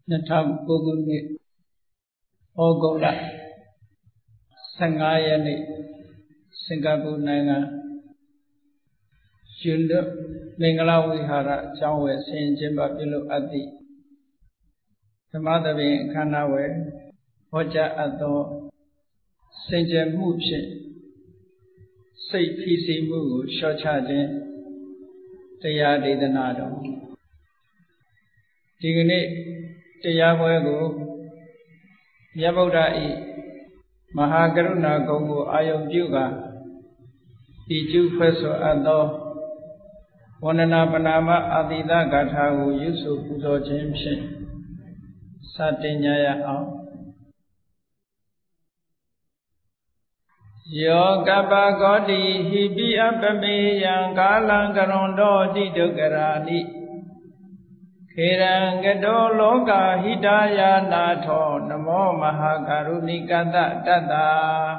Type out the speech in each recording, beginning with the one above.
2009 ခုနှစ်ဩဂုတ်လ15 ရက်နေ့စင်ကာပူနိုင်ငံယူနွတ်မင်္ဂလာဝိဟာရကျောင်းဝယ်ဆင်ကျင်းပပြုလုပ်အပ်သည့်ဓမ္မသဘင်အခမ်းအနားဝယ်ဟောကြားအပ်သောစင်ကြယ်မှုဖြင့်စိတ်ဖိစီးမှုကိုလျှော့ချခြင်းတရားဒေသနာတော်ဒီကနေ့တရားပွဲကိုမြတ်ဗုဒ္ဓ၏မဟာကရုဏာဂုဏ်ကိုအာယုံပြုကာဤကျုဖွဲ့ဆိုအပ်သောဝန္ဒနာပနာမအာတိသဂါထာကိုရွတ်ဆိုပူဇော်ခြင်းဖြင့်စတင်ကြရအောင်ယောကပ္ပဂောတိဟိပိအပမေယံကာလံကရွန်တောတိဒုက္ခရာနိခေရံကတောလောကဟိတာယာနာထောနမောမဟာကရုဏိကတတတ္တာ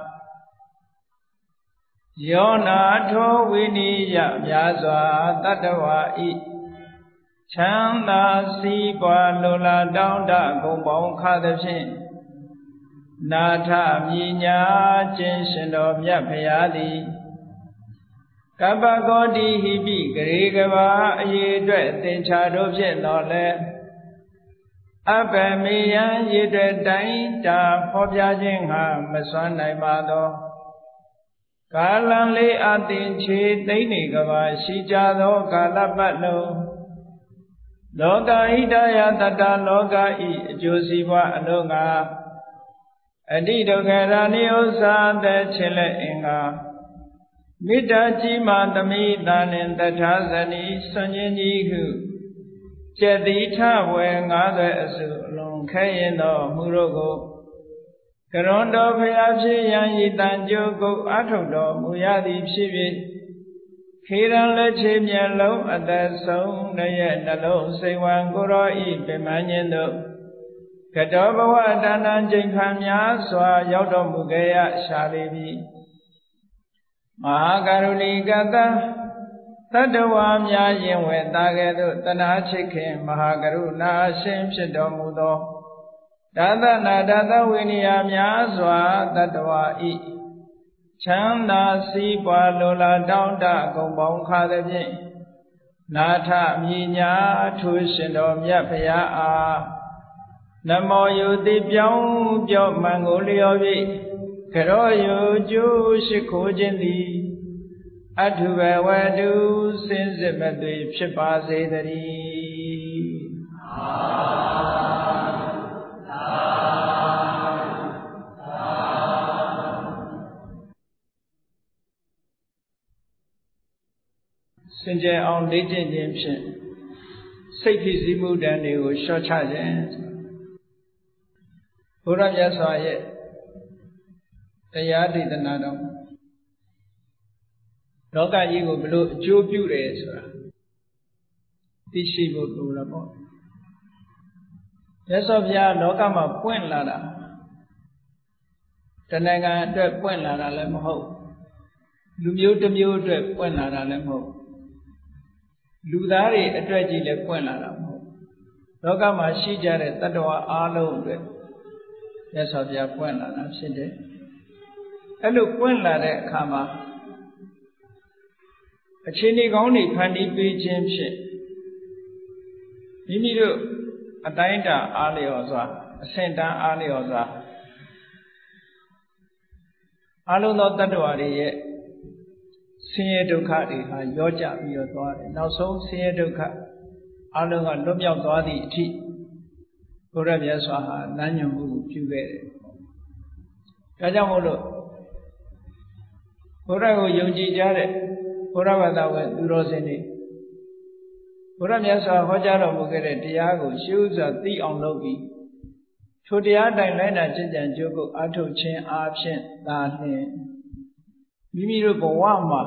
ယောနာထောဝိနိယမြာစွာတတ္တဝါဤချမ်းသာစီးပွားလိုလားတောင်းတဂုံပေါင်းခါသဖြင့်နာထမြညာခြင်းရှင်တော်မြတ်ဖရာသည်ကပ္ပဂောတိဟိပိဂရေကဘာအရေးအတွက်သင်္ချာတို့ဖြင့်တော်လဲအပမေယံရေအတွက်တိုင်းတာဖော်ပြခြင်းဟာမစွမ်းနိုင်ပါသောကာလံလေးအသင်ချေသိမ့်နေကဘာရှိကြသောကာလပတ်လုံးလောကဟိတယတတလောကဤအကျိုးစီးပွားအလုံးငါအတိဒုက္ခရာနိဥ္စာတဲ့ချစ်လက်အင်္ဂါမေတ္တာကြီးမာသမိတာနှင့်တထာဇနီဆွန်ခြင်းကြီးဟုကျက်တိထဝယ်90အစုအလုံးခဲရင်သောမှုတို့ကိုကရွန်တော်ဖျားဖြစ်ရန်ဤတန်ကြိုးကိုအထုတ်တော်မူရသည်ဖြစ်၍ခေရန်လက်ချေမျက်လုံးအသက်ဆုံးရဲ့နှလုံးစိတ်ဝံကိုရောဤပြမန်းခြင်းတို့ကတောဘဝတဏ္ဍချိန်ခံများစွာရောက်တော်မူခဲ့ရရှာလေပြီမဟာကရုဏီကတသတ္တဝါများရင်ဝဲတာကဲ့သို့တနာချစ်ခင်မဟာကရုဏာရှင်ဖြစ်တော်မူသောဒါသနာဒါသဝိနည်းများစွာတတ္တဝါဤချမ်းသာစီးပွားလိုလားတောင်းတဂုံပေါင်းခါသဖြင့်နာထမြညာထိုးရှင်တော်မြတ်ဖရာအားနမောယုတိပြောင်းပြောမှန်ကိုလျော်၍ကရောယုကျိုးရှိခိုးခြင်းသည်အထုဘဝတုစင်စစ်မသွေဖြစ်ပါစေတည်းစင်ကြယ်အောင်လေ့ကျင့်ခြင်းဖြင့်စိတ်ဖြစ်စည်းမှုတန်တွေကိုလျှော့ချခြင်းဘုရားမြတ်စွာရဲ့တရားဒေသနာတော်လောကကြီးကိုဘလို့အကျိုးပြုတယ်ဆိုတာသိရှိဖို့လိုတာပေါ့မြတ်စွာဘုရားလောကမှာပွင့်လာတာတဏ္ဍာအတွက်ပွင့်လာတာလည်းမဟုတ်လူမျိုးတစ်မျိုးအတွက်ပွင့်လာတာလည်းမဟုတ်လူသားတွေအတွက်ကြီးလည်းပွင့်လာတာမဟုတ်လောကမှာရှိကြတဲ့တ attva အားလုံးအတွက်မြတ်စွာဘုရားပွင့်လာတာဖြစ်တယ်အဲ့လိုပွင့်လာတဲ့အခါမှာအခြေအနေကောင်းတွေဖန်တီးပေးခြင်းဖြင့်မိမိတို့အတိုင်းအတာအားလျော်စွာအဆင့်တန်းအားလျော်စွာအလုံးသောတ attva တွေရဲ့ဆင်းရဲဒုက္ခတွေဟာရောကြပြီးတော့သွားတယ်နောက်ဆုံးဆင်းရဲဒုက္ခအလုံးကလွတ်မြောက်သွားသည့်အထိဘုရားမြတ်စွာဟာလမ်းညွှန်မှုကိုပြုခဲ့တယ်ဒါကြောင့်မို့လို့ဘုရားကိုယုံကြည်ကြတဲ့ဘုရားဘာသာဝင်သူတော်စင်တွေဘုရားမြတ်စွာဟောကြားတော်မူခဲ့တဲ့တရားကိုရှေးဥစွာသိအောင်လုပ်ပြီးထိုတရားတိုင်းလိုက်နာကျင့်ကြံကြိုးကိုအားထုတ်ခြင်းအားဖြင့်သာလျှင်မိမိတို့ဘဝမှာ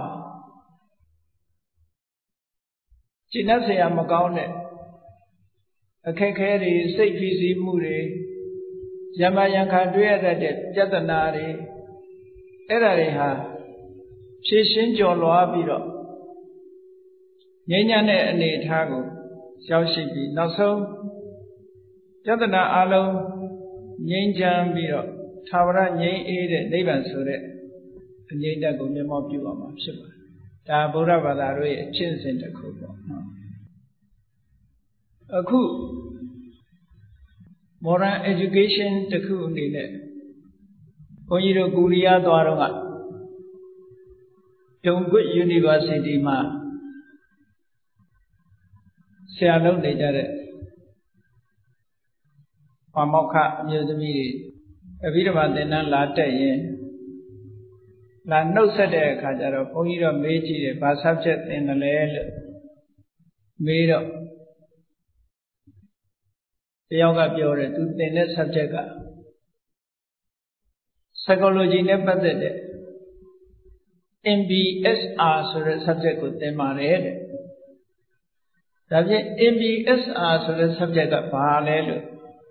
ကျင့်တတ်เสียမကောင်းတဲ့အခက်ခဲတွေစိတ်ဖိစီးမှုတွေယမယံခါတွေ့ရတဲ့ပြဿနာတွေအဲ့ဒါတွေဟာဖြည့်ရှင်းကျော်လွှားပြီးတော့ငြိမ်းချမ်းတဲ့အနေအထားကိုရောက်ရှိပြီးနောက်ဆုံး Jatana alo Nyanjam Biro, Tavara Nyan Ede, Nevan Sure, Nyenda Gumimo Puama Shiva. Ta Buddha Vadare, Chins in the Kubo. A coup. Moral education the coup nile. Oyiro Guria Dwaranga. Don't good university ma. Say alone they did it. Pamoka Yudami. A bit about the non latte. La no said a Kajaro, Oyiro Meiji, but subject in the lail. Made up. The yoga pure to the next subject. Psychology never did it. MBSR so the subject with them are read. That MBSR so the subject of parallel.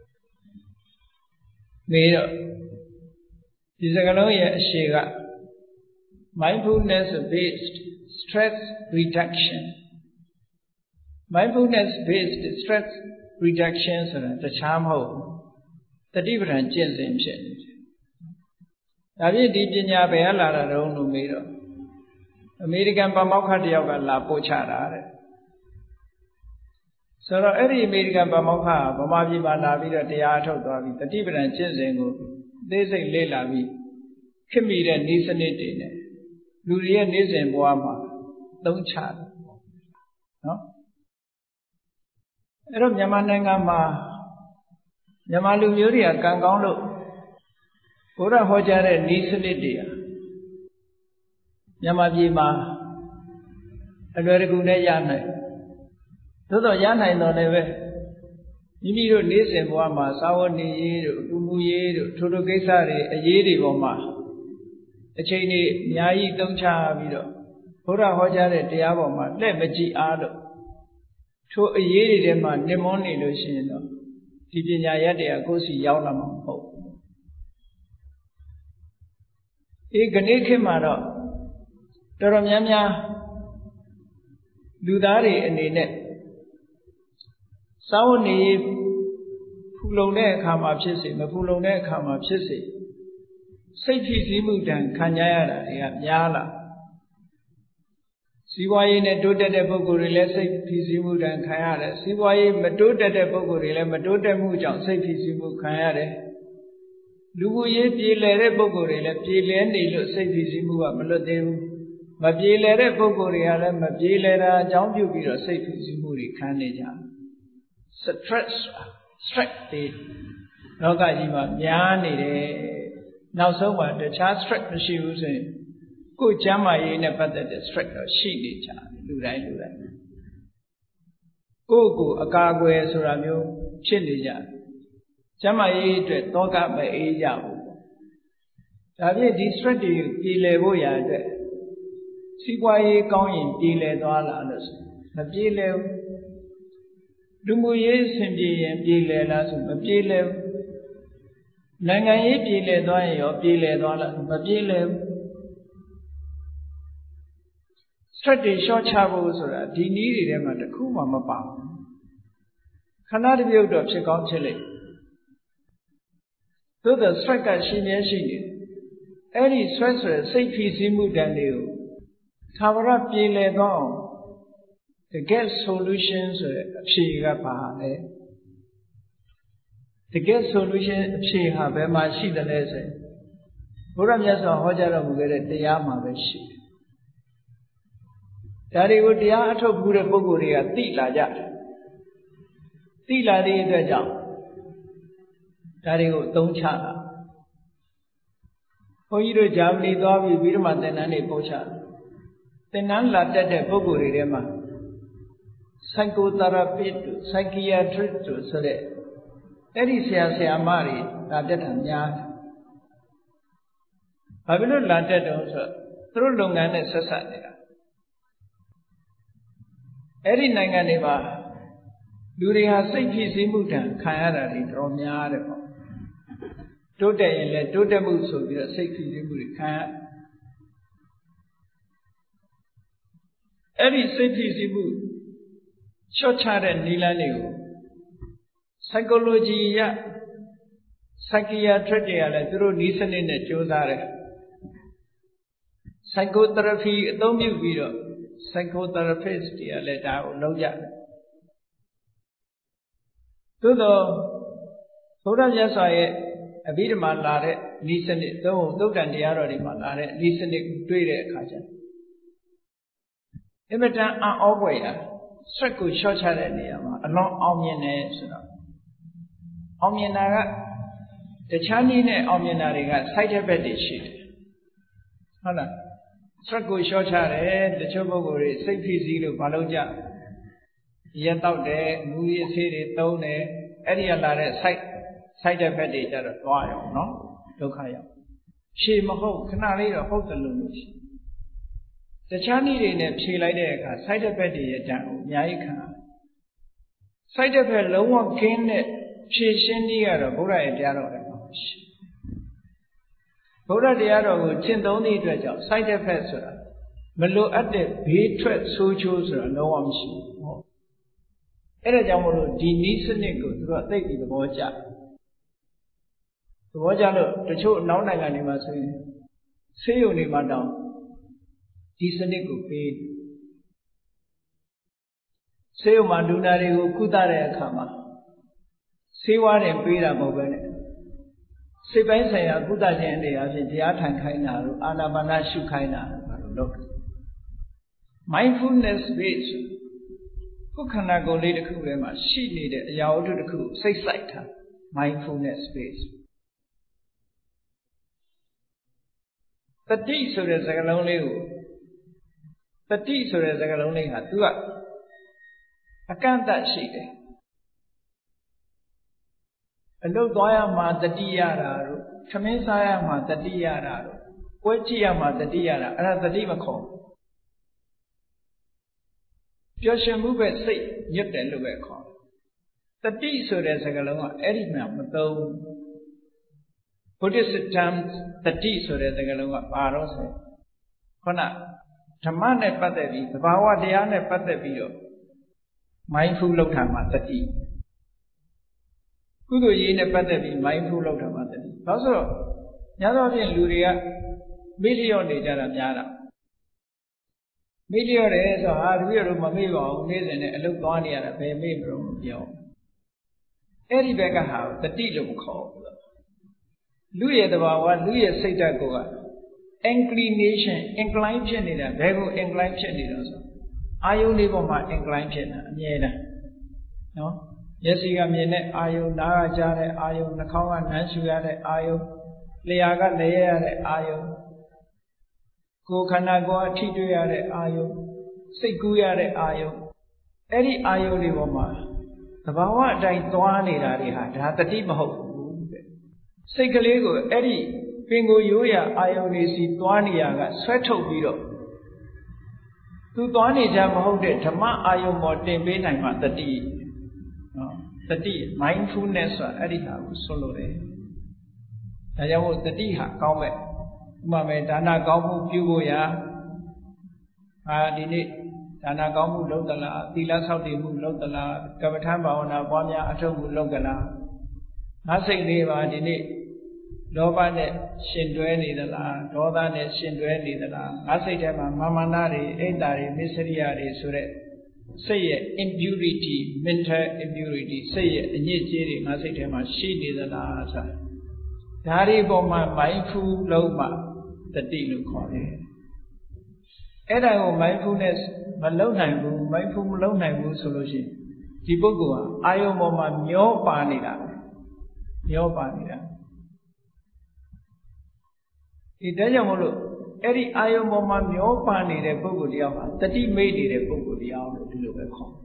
Made up. This is a Shiga. Mindfulness based stress reduction. Mindfulness based stress reduction so the charm home. The different change in change. That is deep in your bella around no mirror. American Pamoka Yoga La Pochara. So every American Pamoka, Pamabi Banavi, the art of the different change. They say Lelavi. Kimira needs an eighteen. Luria needs in Boama. Don't chat. No? Erom Yamanangama Yamalu Yuria Kangondo. Ora Hojare needs an idea. Yamajima a very good Yana. Toto Yana no neve. Yimiru needs in Boama, Sawani, Umuye, Toto Gesari, a Yedi Boma. A chainy Yai don't chavido. Ora Hojare Diaboma, let me G. Ado. To a Yedi Dema, Nemoni Lucino. Tipinya Yadia Gosi Yaunam Hope. Eganeke Maro. Toromyamya Dudari and in it. Sawani Pulone come up chissy, Mapulone come up chissy. Safety Zimutan, Kanyara, Yala. Siway Meduda de Bogorilla, Safety Zimutan Kayara. Siway Meduda de Bogorilla, Meduda Mujan, Safety Zimu Kayare. Luye Pilere Bogorilla, Pilendi, Safety Zimu, Melodem. Mapilere Bogoriala, Mapilera, John Bubiro, Safety Zimuri, Kanaja. Strike the Nogajima, Yani. Now so what the child strike the shoes in. Good Jama in a better strike of she did. Do that. Go, a cargo, Suramu, Chilija. Jama eat, dog up by Aja. David distracted you, Pilevoya. See why you going Pile dollars. The Pile Dumuye Simbi and Pile Lasum, a Pile Nangaye Pile doy or Pile dollars, a Pile Straight short travels or a needed them at the Kuma Mapa. Cannot be able to check on Chile. So the striker she mentioned any stressor, safety Zimu than you. Tavara Pile down. The get solutions she got. The get solution she have a machine the lesson. Puramyas or Hojara will get the Yama sheet. Daddy would the art of Buddha Boguria, Tila Jat. Tila de Jam. Daddy would don't chana. Oiro Jamni Dobi Birma than any pocha. The non latte Bogurima. Psychotherapy to psychiatry to Sode. That is Yamari, Latin Yan. I will not latte also through Lungan society. Eri Nanganiva, Duria Saki Zimutan, Kayara, Romiare. Today, let Todamuso be a Saki Zimutan. Eri Saki Zimu, Shochar and Nilanu. psychology ရ psychiatric တွေကလည်းသူတို့နည်းစနစ်နဲ့ကြိုးစားတယ် psychotherapy အသုံးပြုပြီးတော့ psychotherapist တွေကလည်းဒါကိုလုပ်ကြတယ်သို့တော့ဘုရားမြတ်စွာရဲ့အဘိဓမ္မာလာတဲ့နည်းစနစ်သုံးသုတ်တန်တရားတော်တွေမှာလာတဲ့နည်းစနစ်တွေ့တဲ့အခါကျအင်မတန်အံ့ဩဖွယ်ရာဆက်ကိုရှော့ချတဲ့နေရာမှာအလွန်အောင်မြင်တယ်ဆိုတော့အောင်မြင်တာကတခြားနည်းနဲ့အောင်မြင်တာတွေက side effect တွေရှိတယ်ဟုတ်လားဆက်ကိုရှော့ချတယ်တချို့ပုဂ္ဂိုလ်တွေစိတ်ဖိစီးလို့မလုပ်ကြရက်တော့တယ်မူရည်ဆေးတွေသုံးတယ်အဲ့ဒီကလာတဲ့ side effect တွေကြတော့သွားရောနော်ဒုက္ခရောက်ဖြေမဟုတ်ခဏလေးတော့ဟုတ်တယ်လို့ရှိတခြားနည်းတွေနဲ့ဖြေလိုက်တဲ့အခါ side effect တွေရဲ့တန်ကိုအများကြီးခံရ side effect လုံးဝကင်းတဲ့ဖြေရှင်းနည်းကတော့ဘုရားရဲ့တရားတော်လည်းမရှိဘုရားတရားတော်ကိုကျင့်သုံးသည့်အတွက်ကြောင့် side effect ဆိုတာမလိုအပ်တဲ့ဘေးထွက်ဆိုးချိုးဆိုတာလုံးဝမရှိဘူးဟုတ်အဲ့ဒါကြောင့်မို့လို့ဒီနည်းစနစ်ကိုသူတို့သိပြီးသဘောကျလို့တချို့နောက်နိုင်ငံတွေမှာဆိုရင်ဆေးရုံတွေမှာတောင်ဒီစနစ်ကိုပေးဆေးရုံမှာလူနာတွေကိုကုသတဲ့အခါမှာဆေးဝါးတွေပေးတာမဟုတ်ဘဲနဲ့စိတ်ပိုင်းဆိုင်ရာကုသခြင်းအနေအချင်းတရားထိုင်ခိုင်းတာတို့အာနာပါနရှုခိုင်းတာတို့လုပ်တယ် mindfulness based ကိုယ်ခန္ဓာကိုယ်လေးတစ်ခုထဲမှာရှိနေတဲ့အရာဝတ္ထုတစ်ခုစိတ်ဆိုင်တာ mindfulness based တတိဆိုတဲ့စကားလုံးလေးကိုတတိဆိုတဲ့စကားလုံးလေးဟာသူကအကန့်အသတ်ရှိတယ်အလုပ်သွားရမှာတတိရတာတို့ခမင်းစားရမှာတတိရတာတို့ပွဲကြည့်ရမှာတတိရတာအဲ့ဒါတတိမခေါ်ပျော်ရွှင်မှုပဲစိတ်ညွတ်တယ်လို့ပဲခေါ်တတိဆိုတဲ့စကားလုံးကအဲ့ဒီမှာမသုံး Buddhist term တတိဆိုတဲ့စကားလုံးကဘာတော့ဆိုခုနဓမ္မနဲ့ပတ်သက်ပြီးသဘာဝတရားနဲ့ပတ်သက်ပြီးတော့ mindful လောက်တာမှာတတိကုသိုလ်ရေးနဲ့ပတ်သက်ပြီး mindful လောက်တာမှာတတိဘာလို့ဆိုတော့ညသောဖြင့်လူတွေကမေ့လျော့နေကြတာများတာမေ့လျော့တယ်ဆိုဟာတပည့်တော်မမေ့ပါဘူးနေ့စဉ်နဲ့အလုပ်သွားနေရတာဘယ်မေ့မလို့မပြောအဲ့ဒီဘက်ကဟာတတိလို့မခေါ်ဘူးလူရဲ့သဘာဝလူရဲ့စိတ်ဓာတ်ကိုက inclination incline ဖြစ်နေတာဘယ်ကို incline ဖြစ်နေတော့ဆိုအာယုန်လေးပေါ်မှာ incline ဖြစ်နေတာအမြဲတမ်းနော်မျက်စိကမြင်တဲ့အာယုန်နားကကြားတဲ့အာယုန်နှာခေါင်းကနမ်းရှူရတဲ့အာယုန်လျှာကလဲရတဲ့အာယုန်ကိုယ်ခန္ဓာကိုယ်အထိတွေ့ရတဲ့အာယုန်စိတ်ကူးရတဲ့အာယုန်အဲ့ဒီအာယုန်တွေပေါ်မှာသဘာဝအတိုင်းသွားနေတာတွေဟာဒါတတိမဟုတ်ဘူးတဲ့စိတ်ကလေးကိုအဲ့ဒီပင်ကိုရိုးရာအာယုန်တွေစီသွားနေရကဆွဲထုတ်ပြီးတော့သူသွားနေကြမဟုတ်တဲ့ဓမ္မအာယုန်ပေါ်တင်ပေးနိုင်မှတတိနော်တတိ mindfulness ဆိုတာအဲ့ဒီဟာကိုဆိုလိုတယ်ဒါကြောင့်မို့တတိဟာကောင်းမဲ့ဥပမာဒါနကောင်းမှုပြုဖို့ရာဒီနေ့ဒါနကောင်းမှုလုပ်သလားသီလဆောက်တည်မှုလုပ်သလားကမ္မထာဘာဝနာပွားများအထောက်မှုလုပ်သလားငါစိတ်လေးပါဒီနေ့လောဘနဲ့ရှင်တွဲနေသလားဒေါသနဲ့ရှင်တွဲနေသလားငါစိတ်ထဲမှာမာနတွေအိတ်တာတွေမစ္စရိယတွေဆိုတဲ့စိတ်ရဲ့ impurity mental impurity စိတ်ရဲ့အညစ်အကြေးတွေငါစိတ်ထဲမှာရှိနေသလားဆိုတာဒါတွေပေါ်မှာ mindful လုံးမှတတိလို့ခေါ်တယ်အဲ့ဒါကို mindfulness မလုပ်နိုင်ဘူး mindful မလုပ်နိုင်ဘူးဆိုလို့ရှိရင်ဒီပုဂ္ဂိုလ်ဟာအာယုံပေါ်မှာမျောပါနေတာမျောပါနေတာဒီတဲကြောင့်မလို့အဲ့ဒီအာယုံပေါ်မှာမျောပါနေတဲ့ပုဂ္ဂိုလ်တရားဟာတတိမိတ်နေတဲ့ပုဂ္ဂိုလ်တရားလို့ဒီလိုပဲခေါ်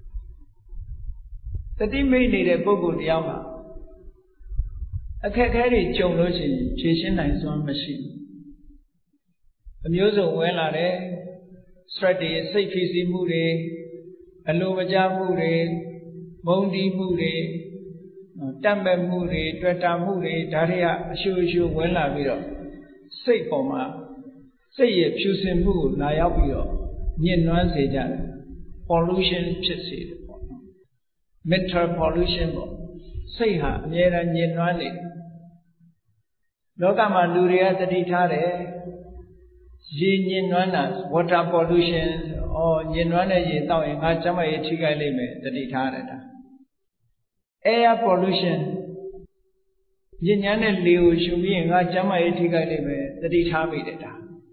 တတိမိတ်နေတဲ့ပုဂ္ဂိုလ်တရားဟာအခက်အခဲတွေကြုံလို့ရှိရင်ဖြေရှင်းနိုင်စွမ်းမရှိဘူးအမျိုးစုံဝင်လာတယ် stress တွေစိတ်ဖိစီးမှုတွေအလိုမကျမှုတွေမုန်းတီးမှုတွေတတ်မဲ့မှုတွေတွေ့တာမှုတွေဒါတွေကအရှူအရှူဝင်လာပြီးတော့စိတ်ပေါ်မှာစိတ်ရဲ့ဖြူစင်မှုကိုလာရောက်ပြီးတော့ညှဉ်းနှွမ်းစေကြတယ် pollution ဖြစ်စေတယ်ပေါ့နော် mental pollution ပေါ့စိတ်ဟာအမြဲတမ်းညှဉ်းနှွမ်းနေလောကမှာလူတွေကတတိထားတယ်ရေညှဉ်းနှွမ်းတာ water pollution ညှဉ်းနှွမ်းတဲ့ရေတောက်ရင်ငါကျန်းမာရေးထိခိုက်လိမ့်မယ်တတိထားတယ်ဒါ air pollution ညဉ့်ညမ်းတဲ့လေကိုရှုပြီးရင်ငါကျန်းမာရေးထိခိုက်လိမ့်မယ်တတိထားမိတယ်ဒါ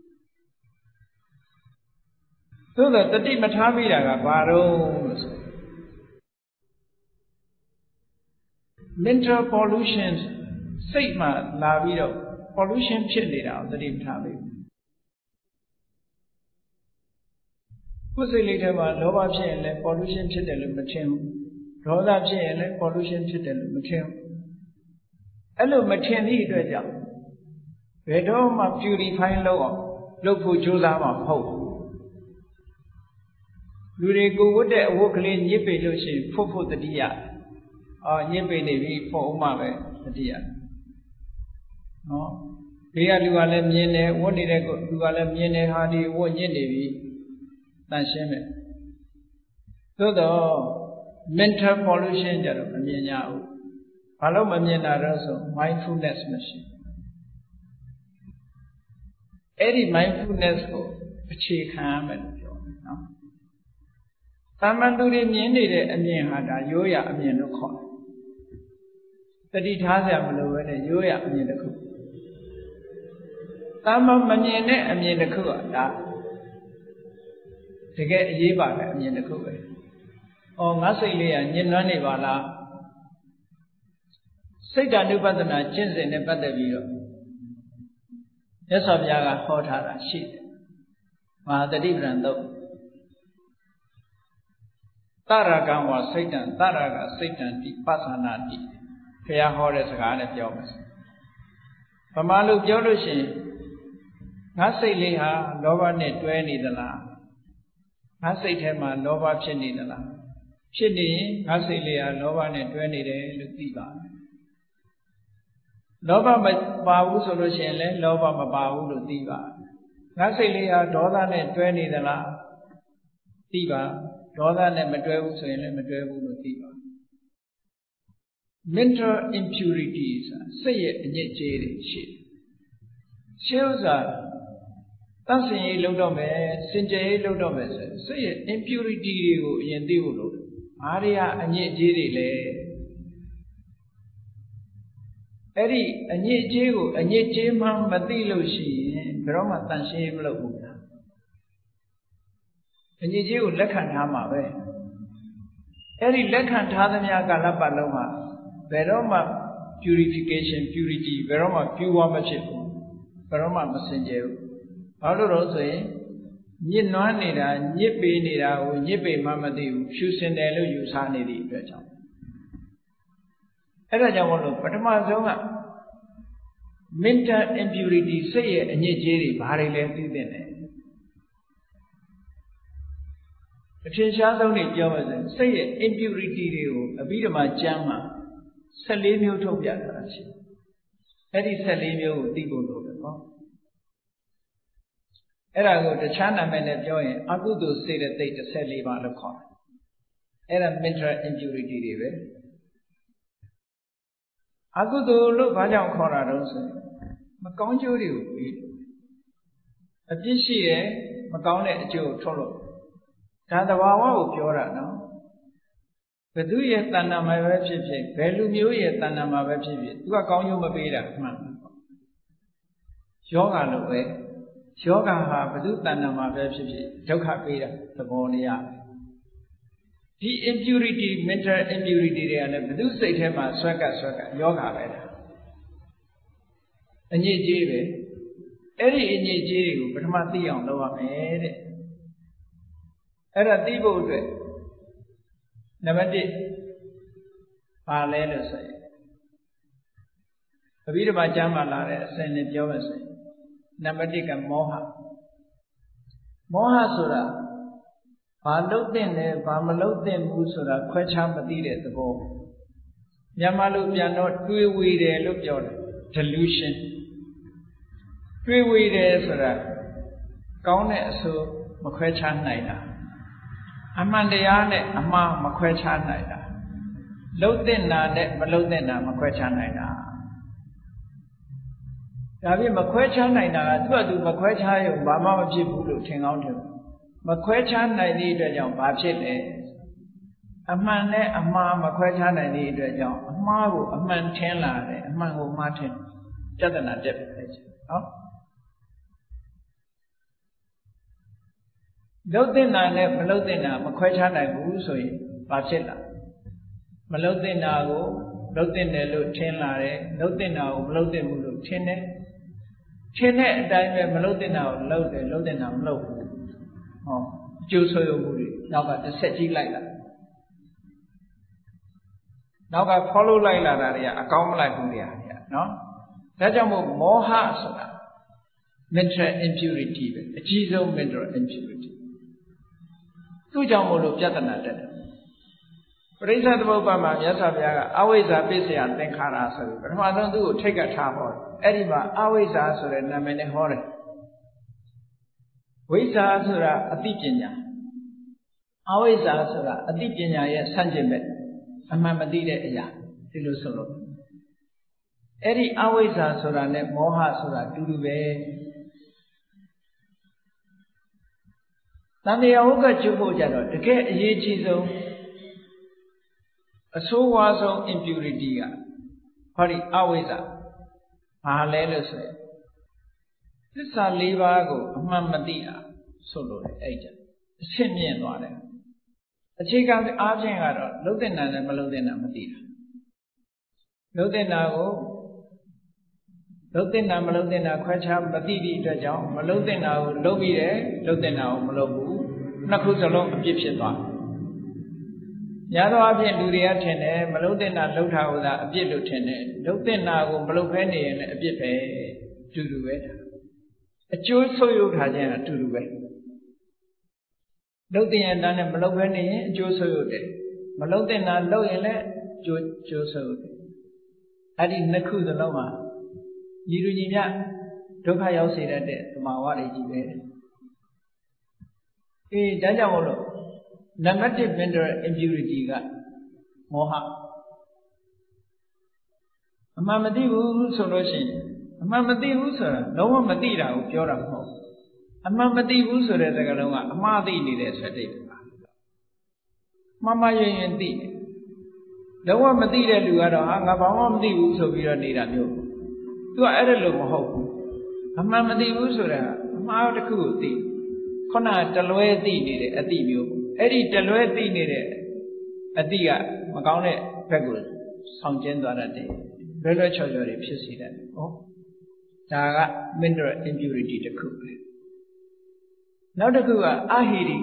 သို့တော့တတိမထားမိတာကဘာတော့လို့ဆို mental pollution စိတ်မှလာပြီးတော့ pollution ဖြစ်နေတာကိုတတိမထားမိဘူးကိုယ်စိတ်လေးထဲမှာလောဘဖြစ်ရင်လည်း pollution ဖြစ်တယ်လို့မထင်ဘူးဒေါသဖြစ်ရင်လည်း pollution ဖြစ်တယ်လို့မထင်ဘူးအဲ့လိုမထင်သည့်အတွက်ကြောင့်ဘယ်တော့မှ purify လုပ်ဖို့ကြိုးစားမှာမဟုတ်ဘူးလူတွေကိုဝတ်တဲ့အဝတ်ကလေးညစ်ပေလို့ရှိရင်ဖို့တတိယညစ်ပေနေပြီဖို့အောင်မှပဲတတိယနော်ဘေးကလူကလည်းမြင်တယ်ဝတ်နေတဲ့လူကလည်းမြင်တယ်ဟာဒီဝတ်ညစ်နေပြီတန်ရှင်းမယ်သို့တော့ mental pollution ကြတော့မမြင်ရဘူးဘာလို့မမြင်တာတော့ဆို mindfulness မရှိအဲ့ဒီ mindfulness ကိုအခြေခံရမယ်လို့ပြောတယ်နော်တာမန်လူတွေမြင်နေတဲ့အမြင်ဟာဒါရိုးရအမြင်လို့ခေါ်တယ်တတိထားစရာမလိုဘဲနဲ့ရိုးရအမြင်တစ်ခုတာမန်မမြင်တဲ့အမြင်တစ်ခုကဒါတကယ်အရေးပါတဲ့အမြင်တစ်ခုပဲငါစိတ်လေးကညှဉ်းနှွမ်းနေပါလားစိတ်ဓာတ်ဥပဒနာကျင့်စဉ်နဲ့ပတ်သက်ပြီးတော့မြတ်စွာဘုရားကဟောထားတာရှိတယ်မဟာတတိပဒံတော့တရကံဝစိတ်တံတရကစိတ်တံတိပသနာတိဘုရားဟောတဲ့စကားနဲ့ပြောမယ်ဗမာလူပြောလို့ရှိရင်ငါစိတ်လေးဟာလောဘနဲ့တွဲနေသလားငါစိတ်ထဲမှာလောဘဖြစ်နေသလားဖြစ်နေရင်ငါစိတ်လေးဟာလောဘနဲ့တွဲနေတယ်လို့သိပါတယ်လောဘမပါဘူးဆိုလို့ရှိရင်လည်းလောဘမပါဘူးလို့သိပါငါစိတ်လေးဟာဒေါသနဲ့တွဲနေသလားသိပါဒေါသနဲ့မတွဲဘူးဆိုရင်လည်းမတွဲဘူးလို့သိပါ mental impurities စိတ်ရဲ့အညစ်အကြေးတွေရှိရှင်းဥစ္စာတန့်စင်ရေးလုပ်တော့မယ်စင်ကြယ်ရေးလုပ်တော့မယ်ဆိုစိတ်ရဲ့ impurity တွေကိုအရင်သိဖို့လိုတယ်အားရအညစ်အကြေးတွေလဲအဲ့ဒီအညစ်အကြေးကိုအညစ်အကြေးမှမသိလို့ရှိရင်ဘယ်တော့မှတန်ရှင်းမလုပ်ဘူးလားအညစ်အကြေးကိုလက်ခံထားမှာပဲအဲ့ဒီလက်ခံထားသမျှကာလပတ်လုံးမှာဘယ်တော့မှ purification purity ဘယ်တော့မှ pure မဖြစ်ဘူးဘယ်တော့မှမစင်ကြယ်ဘူးဘာလို့လဲဆိုရင်ညစ်နွမ်းနေတာညစ်ပေနေတာကိုညစ်ပေမှမသိဘူးဖြူစင်တယ်လို့ယူဆနေသည့်အတွက်ကြောင့်အဲ့ဒါကြောင့်မို့လို့ပထမဆုံးက mental impurity စိတ်ရဲ့အညစ်အကြေးတွေဘာတွေလဲသိသင့်တယ်အထင်ရှားဆုံးနေပြောမယ်ဆိုစိတ်ရဲ့ impurity တွေကိုအဘိဓမ္မာကျမ်းမှာ14မျိုးထုတ်ပြတာရှိတယ်အဲ့ဒီ14မျိုးကိုသိဖို့လိုတယ်ပေါ့အဲ့ဒါကိုတခြားနာမည်နဲ့ပြောရင်အကုသိုလ်စေတသိက်14ပါးလို့ခေါ်တယ်အဲ့ဒါ mental impurity တွေပဲအကုသိုလ်လို့ဘာကြောင့်ခေါ်တာတော့ဆိုရင်မကောင်းကျိုးတွေကိုပြီးအပြစ်ရှိရဲ့မကောင်းတဲ့အကျိုးကိုထုတ်လို့ဒါသဘာဝကိုပြောတာနော်ဘယ်သူရဲ့တဏ္ဍာမှာပဲဖြစ်ဖြစ်ဘယ်လူမျိုးရဲ့တဏ္ဍာမှာပဲဖြစ်ဖြစ်သူကကောင်းကျိုးမပေးတာမှန်ယောဂလို့ပဲယောဂဟာဘယ်သူတဏ္ဍာမှာပဲဖြစ်ဖြစ်ဒုက္ခပေးတာသဘောတရားဒီ impurity mental impurity တွေကလည်းဘယ်သူစိတ်ထဲမှာဆွဲကပ်ယောဂပဲလားအညစ်အကြေးပဲအဲ့ဒီအညစ်အကြေးတွေကိုပထမသိအောင်လုပ်ရမယ်တဲ့အဲ့ဒါသိဖို့အတွက်နံပါတ်1ပါလဲလို့ဆိုရင်အဘိဓမ္မာကျမ်းမှာလာတဲ့အစဉ်နဲ့ပြောမယ်ဆိုရင်နံပါတ်1ကမောဟဆိုတာဘာလုပ်တဲ့လဲဘာမလုပ်တဲ့ဘူးဆိုတာခွဲခြားမသိတဲ့သဘောမြန်မာလိုပြန်တော့တွေးဝေတယ်လို့ပြောတယ် delusion တွေးဝေတယ်ဆိုတာကောင်းတဲ့အဆိုးမခွဲခြားနိုင်တာအမှန်တရားနဲ့အမှားမခွဲခြားနိုင်တာလုံးတဲ့နာနဲ့မလုံးတဲ့နာမခွဲခြားနိုင်တာဒါပြင်မခွဲခြားနိုင်တာကသူ့အတူမခွဲခြားရုံဘာမှမဖြစ်ဘူးလို့ထင်ကောင်းတယ်မခွဲခြားနိုင်သည့်အတွက်ကြောင့်ဘာဖြစ်လဲအမှန်နဲ့အမှားမခွဲခြားနိုင်သည့်အတွက်ကြောင့်အမှားကိုအမှန်ထင်လာတယ်အမှန်ကိုမှားထင်ပြဿနာတက်ပြီနော်လုံးတဲ့နာနဲ့မလုံးတဲ့နာမခွဲခြားနိုင်ဘူးဆိုရင်ဘာဖြစ်လာမလုံးတဲ့နာကိုလုံးတဲ့တယ်လို့ထင်လာတယ်လုံးတဲ့နာကိုမလုံးတဲ့ဘူးလို့ထင်တယ်ထင်တဲ့အတိုင်းပဲမလုံးတဲ့နာကိုလုံးတယ်လုံးတဲ့နာမလုံးဘူးဟောအကျိုးဆိုးရမှုတွေနောက်ကတစ်ဆက်ကြီးလိုက်လာနောက်က follow လိုက်လာတာတွေကအကောင်းမလိုက်ဘူးတွေနော်ဒါကြောင့်မို့မောဟဆိုတာ mental impurity ပဲအကြီးဆုံး mental impurity သူ့ကြောင့်မို့လို့ပြဿနာတက်တယ်ပရိစ္ဆေသမုပ္ပါမှာမြတ်စွာဘုရားကအဝိဇ္ဇာပစ္စယသင်္ခါရဆိုပြီးပထမဆုံးသူ့ကိုထိတ်ကထားဟောတယ်အဲ့ဒီမှာအဝိဇ္ဇာဆိုတဲ့နာမည်နဲ့ဟောတယ်ဝိဇ္ဇာဆိုတာအသိပညာအဝိဇ္ဇာဆိုတာအသိပညာရဲ့ဆန့်ကျင်ဘက်အမှန်မသိတဲ့အရာဒီလိုဆိုလို့အဲ့ဒီအဝိဇ္ဇာဆိုတာနဲ့မောဟဆိုတာတူတူပဲတန်တရားဝုကကျွတ်ဖို့ကြတော့တကယ်အရေးကြီးဆုံးအဆိုးဝါးဆုံး impurity ကဟောဒီအဝိဇ္ဇာဘာလဲလို့ဆိုရင်သစ္စာ၄ပါးကိုအမှန်မသိတာဆိုလို့လေအဲ့ကြအရှင်းမြင့်သွားတယ်အခြေခံအားဖြင့်ကတော့လုံးတဲ့နာနဲ့မလုံးတဲ့နာမသိတာလုံးတဲ့နာကိုလုံးတဲ့နာမလုံးတဲ့နာခွဲခြားမသိသည့်အတွက်ကြောင့်မလုံးတဲ့နာကိုလုံးပြီးတယ်လုံးတဲ့နာကိုမလုံးဘူးနှစ်ခုစလုံးအပြစ်ဖြစ်သွားများသောအားဖြင့်လူတွေကထင်တယ်မလုံးတဲ့နာလုံးထားဥသာအပြစ်လို့ထင်တယ်လုံးတဲ့နာကိုမလုံးဖဲနေရင်လည်းအပြစ်ပဲတူတူပဲအကျိုးဆိုးရုပ်ထားခြင်းကအတူတူပဲလုံးတဲ့နာနဲ့မလုံးဖဲနေရင်အကျိုးဆိုးရုပ်တယ်မလုံးတဲ့နာလုံးရင်လည်းကျိုးဆိုးရုပ်တယ်အဲ့ဒီနှစ်ခုစလုံးမှာညီလူညီမျှဒုက္ခရောက်စေတတ်တဲ့သမာဝါတွေကြီးပဲအေးဒါကြောင့်မို့လို့နံပါတ်1 mental impurity ကမောဟအမှန်မသိဘူးဆိုလို့ရှိရင်အမှန်မသိဘူးဆိုတာလုံးဝမသိတာကိုပြောတာမဟုတ်အမှန်မသိဘူးဆိုတဲ့စကားလုံးကအမှားသိနေတဲ့စတိတ်ပါမှားမှားရင်ရင်သိတယ်လုံးဝမသိတဲ့လူကတော့ဟာငါဘာမှမသိဘူးဆိုပြီးတော့နေတာမျိုးသူကအဲ့ဒါလို့မဟုတ်ဘူးအမှန်မသိဘူးဆိုတာအမှားတစ်ခုကိုသိခုနတလွဲသိနေတဲ့အသိမျိုးအဲ့ဒီတလွဲသိနေတဲ့အသိကမကောင်းတဲ့ဘက်ကိုဆောင်ကျဉ်သွားတတ်တယ်လွဲလွဲချော်ချော်တွေဖြစ်စေတတ်တယ်ဟောဒါက mental impurity တစ်ခုပဲနောက်တစ်ခုကအဟိရိ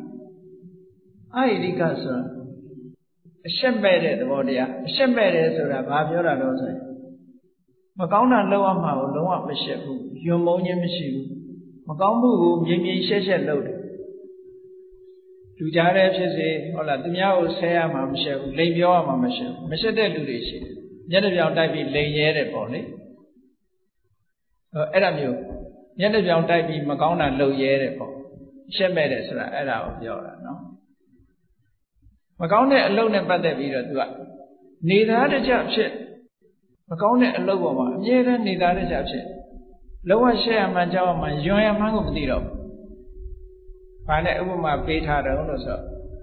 ကဆိုတာအရှက်မဲ့တဲ့သဘောတရားအရှက်မဲ့တယ်ဆိုတာဘာပြောတာလို့ဆိုရင်မကောင်းတာလုပ်ရမှာကိုလုံးဝမရှက်ဘူးယွံမုန်းခြင်းမရှိဘူးမကောင်းမှုကိုမြင်မြင်ရှက်ရှက်လုပ်တယ်လူကြားတဲ့ဖြစ်စေဟုတ်လားသူများကိုဆဲရမှာမရှက်ဘူးလိန်ပြောရမှာမရှက်ဘူးမရှက်တဲ့လူတွေရှိတယ်မျက်နှာပြောင်တိုက်ပြီးလိန်ရဲတယ်ပေါ့လေအဲ့ဒါမျိုးမျက်နှာပြောင်တိုက်ပြီးမကောင်းတာလုပ်ရဲတယ်ပေါ့ရှက်မဲ့တယ်ဆိုတာအဲ့ဒါကိုပြောတာနော်မကောင်းတဲ့အလုပ်နဲ့ပတ်သက်ပြီးတော့သူကနေသားတကြဖြစ်မကောင်းတဲ့အလုပ်ပေါ်မှာအမြဲတမ်းနေသားတကြဖြစ်လုံးဝရှက်ရမှကြောက်ရမှယွံရမှကိုမသိတော့ဘူး။ဘာနဲ့ဥပမာပေးထားတယ်လို့ဆို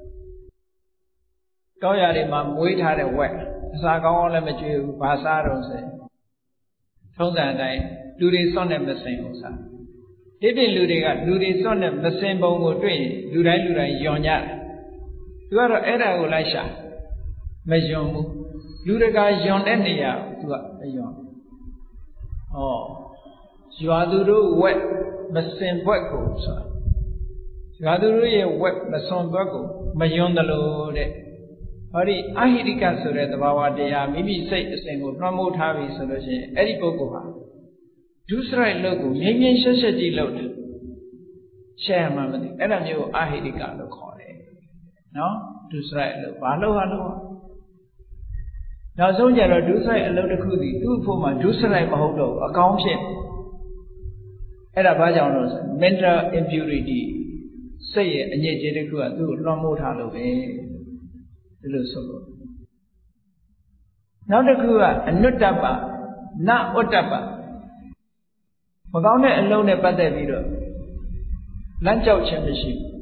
တော့တောရတွေမှာမွေးထားတဲ့ဝက်အစာကောင်းအောင်လည်းမကြွေးဘူးဘာစားတော့ဆိုထုံးစံအတိုင်းလူတွေစွန့်တဲ့မစင်ကိုစားဒီပြင်လူတွေကလူတွေစွန့်တဲ့မစင်ပုံကိုတွေ့ရင်လူတိုင်းယွံကြတယ်သူကတော့အဲ့ဒါကိုလိုက်ရှာမယွံဘူးလူတကာယွံတဲ့နေရာသူကမယွံဩရွာသူတို့ဝက်မစင်ဘွက်ကိုဆိုတာရွာသူတို့ရဲ့ဝက်မစွန်ဘွက်ကိုမယွံတယ်လို့တဲ့ဟောဒီအဟိရိကဆိုတဲ့သဘာဝတရားမိမိစိတ်အစဉ်ကိုလွှမ်းမိုးထားပြီဆိုလို့ရှိရင်အဲ့ဒီပုဂ္ဂိုလ်ဟာဒုစရိုက်လုပ်ကိုမြင်းမြင်းရှက်ရှက်ကြီးလုပ်တယ်ရှက်ရမှမသိအဲ့ဒါမျိုးကိုအဟိရိကလို့ခေါ်တယ်နော်ဒုစရိုက်လုပ်ဘာလုပ်ဟာလို့နောက်ဆုံးကြတော့ဒုစရိုက်အလုပ်တစ်ခုစီသူ့အဖို့မှာဒုစရိုက်မဟုတ်တော့အကောင်းဖြစ်အဲ့ဒါဘာကြောင့်လို့ဆို mental impurity စိတ်ရဲ့အညစ်အကြေးတစ်ခုကသူ့ကိုလွှမ်းမိုးထားလို့ပဲဒီလိုဆိုလို့နောက်တစ်ခုကအနုတ္တပနဥတ္တပမကောင်းတဲ့အလုံးနဲ့ပတ်သက်ပြီးတော့လမ်းကြောက်ခြင်းမရှိဘူး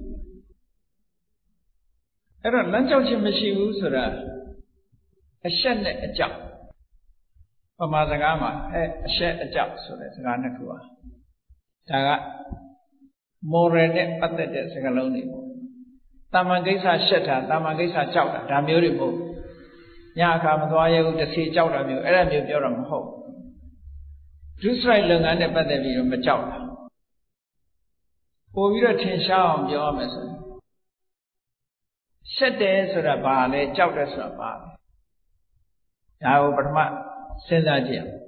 အဲ့တော့လမ်းကြောက်ခြင်းမရှိဘူးဆိုတာအရှက်နဲ့အကြောက်ပမာစကားမှာအရှက်အကြောက်ဆိုတဲ့စကားနှစ်ခုပါဒါက moral နဲ့ပတ်သက်တဲ့စကားလုံးတွေပေါ့တာမန်ကိစ္စရှက်တာတာမန်ကိစ္စကြောက်တာဒါမျိုးတွေမဟုတ်ညအခါမသွားရဘူးတစ်စီကြောက်တာမျိုးအဲ့ဒါမျိုးပြောတာမဟုတ်ဒုစရိုက်လုပ်ငန်းနဲ့ပတ်သက်ပြီးတော့မကြောက်တာပို့ပြီးတော့ထင်ရှားအောင်ပြောရမယ်ဆိုရင်ရှက်တယ်ဆိုတာဘာလဲကြောက်တယ်ဆိုတာဘာလဲဒါကိုပထမစဉ်းစားကြည့်အောင်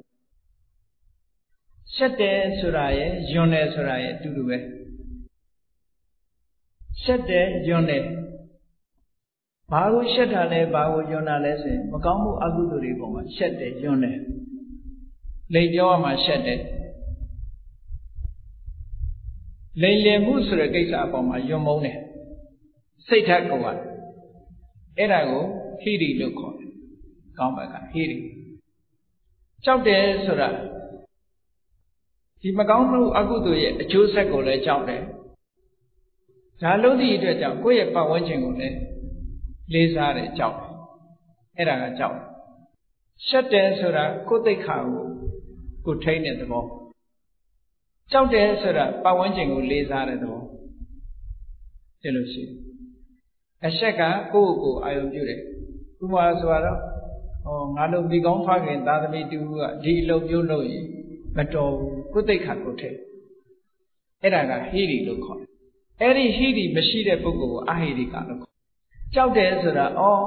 ရှက်တယ်ဆိုတာရယ်ယွန်းတယ်ဆိုတာရယ်အတူတူပဲရှက်တယ်ယွန်းတယ်ဘာကိုရှက်တာလဲဘာကိုယွန်းတာလဲဆိုရင်မကောင်းမှုအကုသိုလ်တွေပေါ်မှာရှက်တယ်ယွန်းတယ်လိမ်ပြောရမှာရှက်တယ်လိမ်လည်မှုဆိုတဲ့ကိစ္စအပေါ်မှာယွန်းမုန်းတယ်စိတ်ဓာတ်ကိုအဲ့ဒါကိုဟိရိလို့ခေါ်တယ်ကောင်းပါကဟိရိကြောက်တယ်ဆိုတာဒီမကောင်းမှုအကုသိုလ်ရဲ့အကျိုးဆက်ကိုလည်းကြောက်တယ်ဒါလို့ဒီအတွက်ကြောင့်ကိုယ့်ရဲ့ပတ်ဝန်းကျင်ကိုလည်းလေးစားတယ်ကြောက်တယ်အဲ့ဒါကကြောက်ရှက်တယ်ဆိုတာကိုယ်သိက္ခာကိုထိန်းတဲ့သဘောကြောက်တယ်ဆိုတာပတ်ဝန်းကျင်ကိုလေးစားတဲ့သဘောဒီလိုရှိအရှက်ကကိုယ့်ကိုအာရုံပြုတယ်ဥပမာဆိုတော့ငါတို့မိကောင်းဖခင်သားသမီးတူကဒီအလုပ်မျိုးလုပ်ရင်မတော်ဘူးကိုယ်သိက္ခာကိုထိန်းအဲ့ဒါကဟိရိလို့ခေါ်တယ်အဲ့ဒီဟိရိမရှိတဲ့ပုဂ္ဂိုလ်ကိုအဟိရိကလို့ခေါ်ကြောက်တယ်ဆိုတာ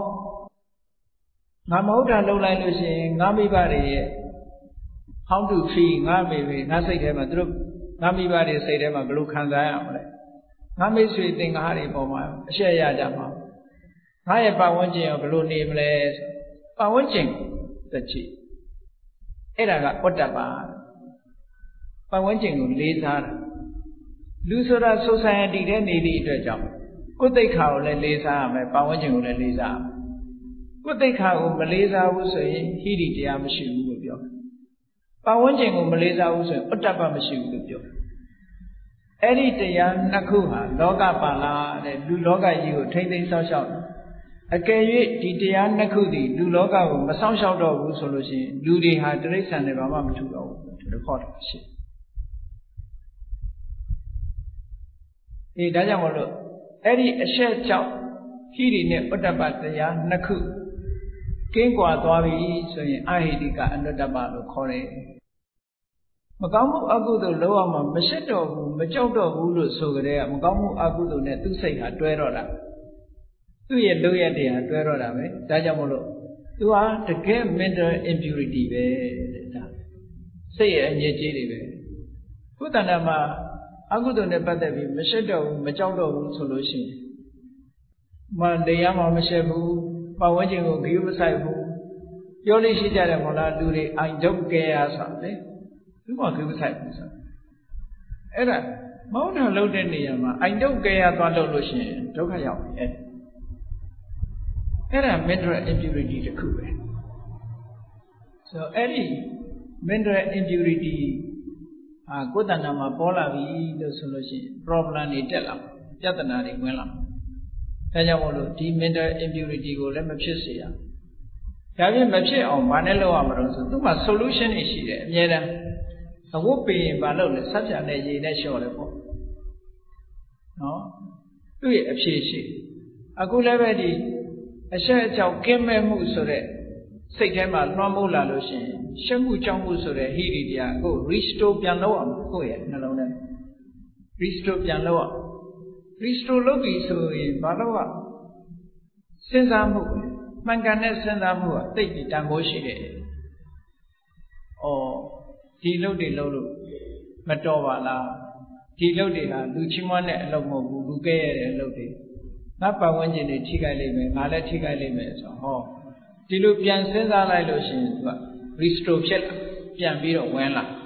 ငါမဟုတ်တာလုပ်လိုက်လို့ရှိရင်ငါမိဘတွေရဲ့ how to feel ငါမိဘငါစိတ်ထဲမှာသူတို့ငါမိဘတွေစိတ်ထဲမှာဘယ်လိုခံစားရမလဲငါမိတ်ဆွေသင်္ကားတွေပေါ်မှာအရှက်ရကြမှာငါရဲ့ပတ်ဝန်းကျင်ရောဘယ်လိုနေမလဲပတ်ဝန်းကျင်တချိအဲ့ဒါကဩတ္တပပတ်ဝန်းကျင်ကိုလေးစားတာလူဆိုတာ society ထဲနေသည့်အတွက်ကြောင့်ကိုယ်သိက္ခာကိုလည်းလေးစားရမယ်ပတ်ဝန်းကျင်ကိုလည်းလေးစားရမယ်ကိုယ်သိက္ခာကိုမလေးစားဘူးဆိုရင်ဟိရိတရားမရှိဘူးလို့ပြောတယ်ပတ်ဝန်းကျင်ကိုမလေးစားဘူးဆိုရင်ဩတ္တပမရှိဘူးလို့ပြောတယ်အဲ့ဒီတရားနှစ်ခုဟာလောကပါလာတဲ့လူလောကကြီးကိုထိမ့်သိမ်းဆောက်ရှောက်အကယ်၍ဒီတရားနှစ်ခုတည်းလူလောကကိုမဆောက်ရှောက်တော့ဘူးဆိုလို့ရှိရင်လူတွေဟာတိရစ္ဆာန်တွေဘာမှမထူတော့ဘူးဒီလိုခေါ်တာရှိဒါကြောင့်မလို့အဲ့ဒီအရှက်ကြောင့်ဟိရိနဲ့ဩတ္တပတရားနှစ်ခုကင်းကွာသွားပြီဆိုရင်အဟိတိကအနုတ္တပလို့ခေါ်တယ်မကောင်းမှုအကုသိုလ်လုံးဝမရှက်တော့ဘူးမကြောက်တော့ဘူးလို့ဆိုကြတဲ့မကောင်းမှုအကုသိုလ်နဲ့သူ့စိတ်ဟာတွဲတော့တာသူ့ရဲ့လုပ်ရတဲ့ဟာတွဲတော့တာပဲဒါကြောင့်မလို့သူဟာတကယ် mental impurity ပဲတဲ့ဒါစိတ်ရဲ့အညစ်အကြေးတွေပဲခုတဏ္ဍာမှာအကုသိုလ်နဲ့ပတ်သက်ပြီးမရှက်တော့ဘူးမကြောက်တော့ဘူးဆိုလို့ရှိရင်တရားမှမရှက်ဘူးပတ်ဝန်းကျင်ကိုဂရုမစိုက်ဘူးပြောလို့ရှိကြတယ်မို့လားလူတွေ I don't care ဆိုတာလေသူမှဂရုမစိုက်ဘူးဆိုအဲ့ဒါမောင်းတာလုပ်တဲ့နေရာမှာ I don't care သွားလုပ်လို့ရှိရင်ဒုက္ခရောက်ပြီအဲ့ဒါ mental impurity တစ်ခုပဲဆိုအဲ့ဒီ mental impurity ကိုယ်တဏ္ဍာမှာပေါ်လာပြီလို့ဆိုလို့ရှိရင် problem တွေတက်လာပြဿနာတွေဝင်လာဒါကြောင့်မို့လို့ဒီ mental impurity ကိုလည်းမဖြစ်စေရဒါပြင်မဖြစ်အောင်ဘာနဲ့လုပ်ရမှာလို့ဆိုသူ့မှာ solution တွေရှိတယ်အများတန်းအဝတ်ပင်ဘာလုပ်လဲဆက်ပြနဲ့ရေနဲ့လျှော်တယ်ပေါ့နော်သူ့ရဲ့အဖြေရှိအခုလည်းပဲဒီအရှက်အကြောက်ကင်းမဲ့မှုဆိုတဲ့စိတ်ထဲမှာလွှမ်းမိုးလာလို့ရှိရင်ရှက်မှုကြောက်မှုဆိုတဲ့ဟိရိတရားကို restore ပြန်လုပ်အောင်ကိုယ့်ရဲ့နှလုံးထဲ restore ပြန်လုပ်အောင် restore လုပ်ပြီဆိုရင်ဘာလို့စဉ်းစားမှုမှန်ကန်တဲ့စဉ်းစားမှုကသိပြီးတန်ဖိုးရှိတယ်ဒီလုပ်တွေလုပ်လို့မတော်ပါလားဒီလုပ်တွေဟာလူချင်းမနဲ့အလုပ်မဟုတ်ဘူးလူကဲရတဲ့အလုပ်တွေငါပတ်ဝန်းကျင်တွေထိခိုက်လိမ့်မယ်ငါလည်းထိခိုက်လိမ့်မယ်ဆိုတော့ဒီလိုပြန်စဉ်းစားလိုက်လို့ရှိရင်သူက restore ဖြစ်လာပြန်ပြီးတော့ဝင်လာ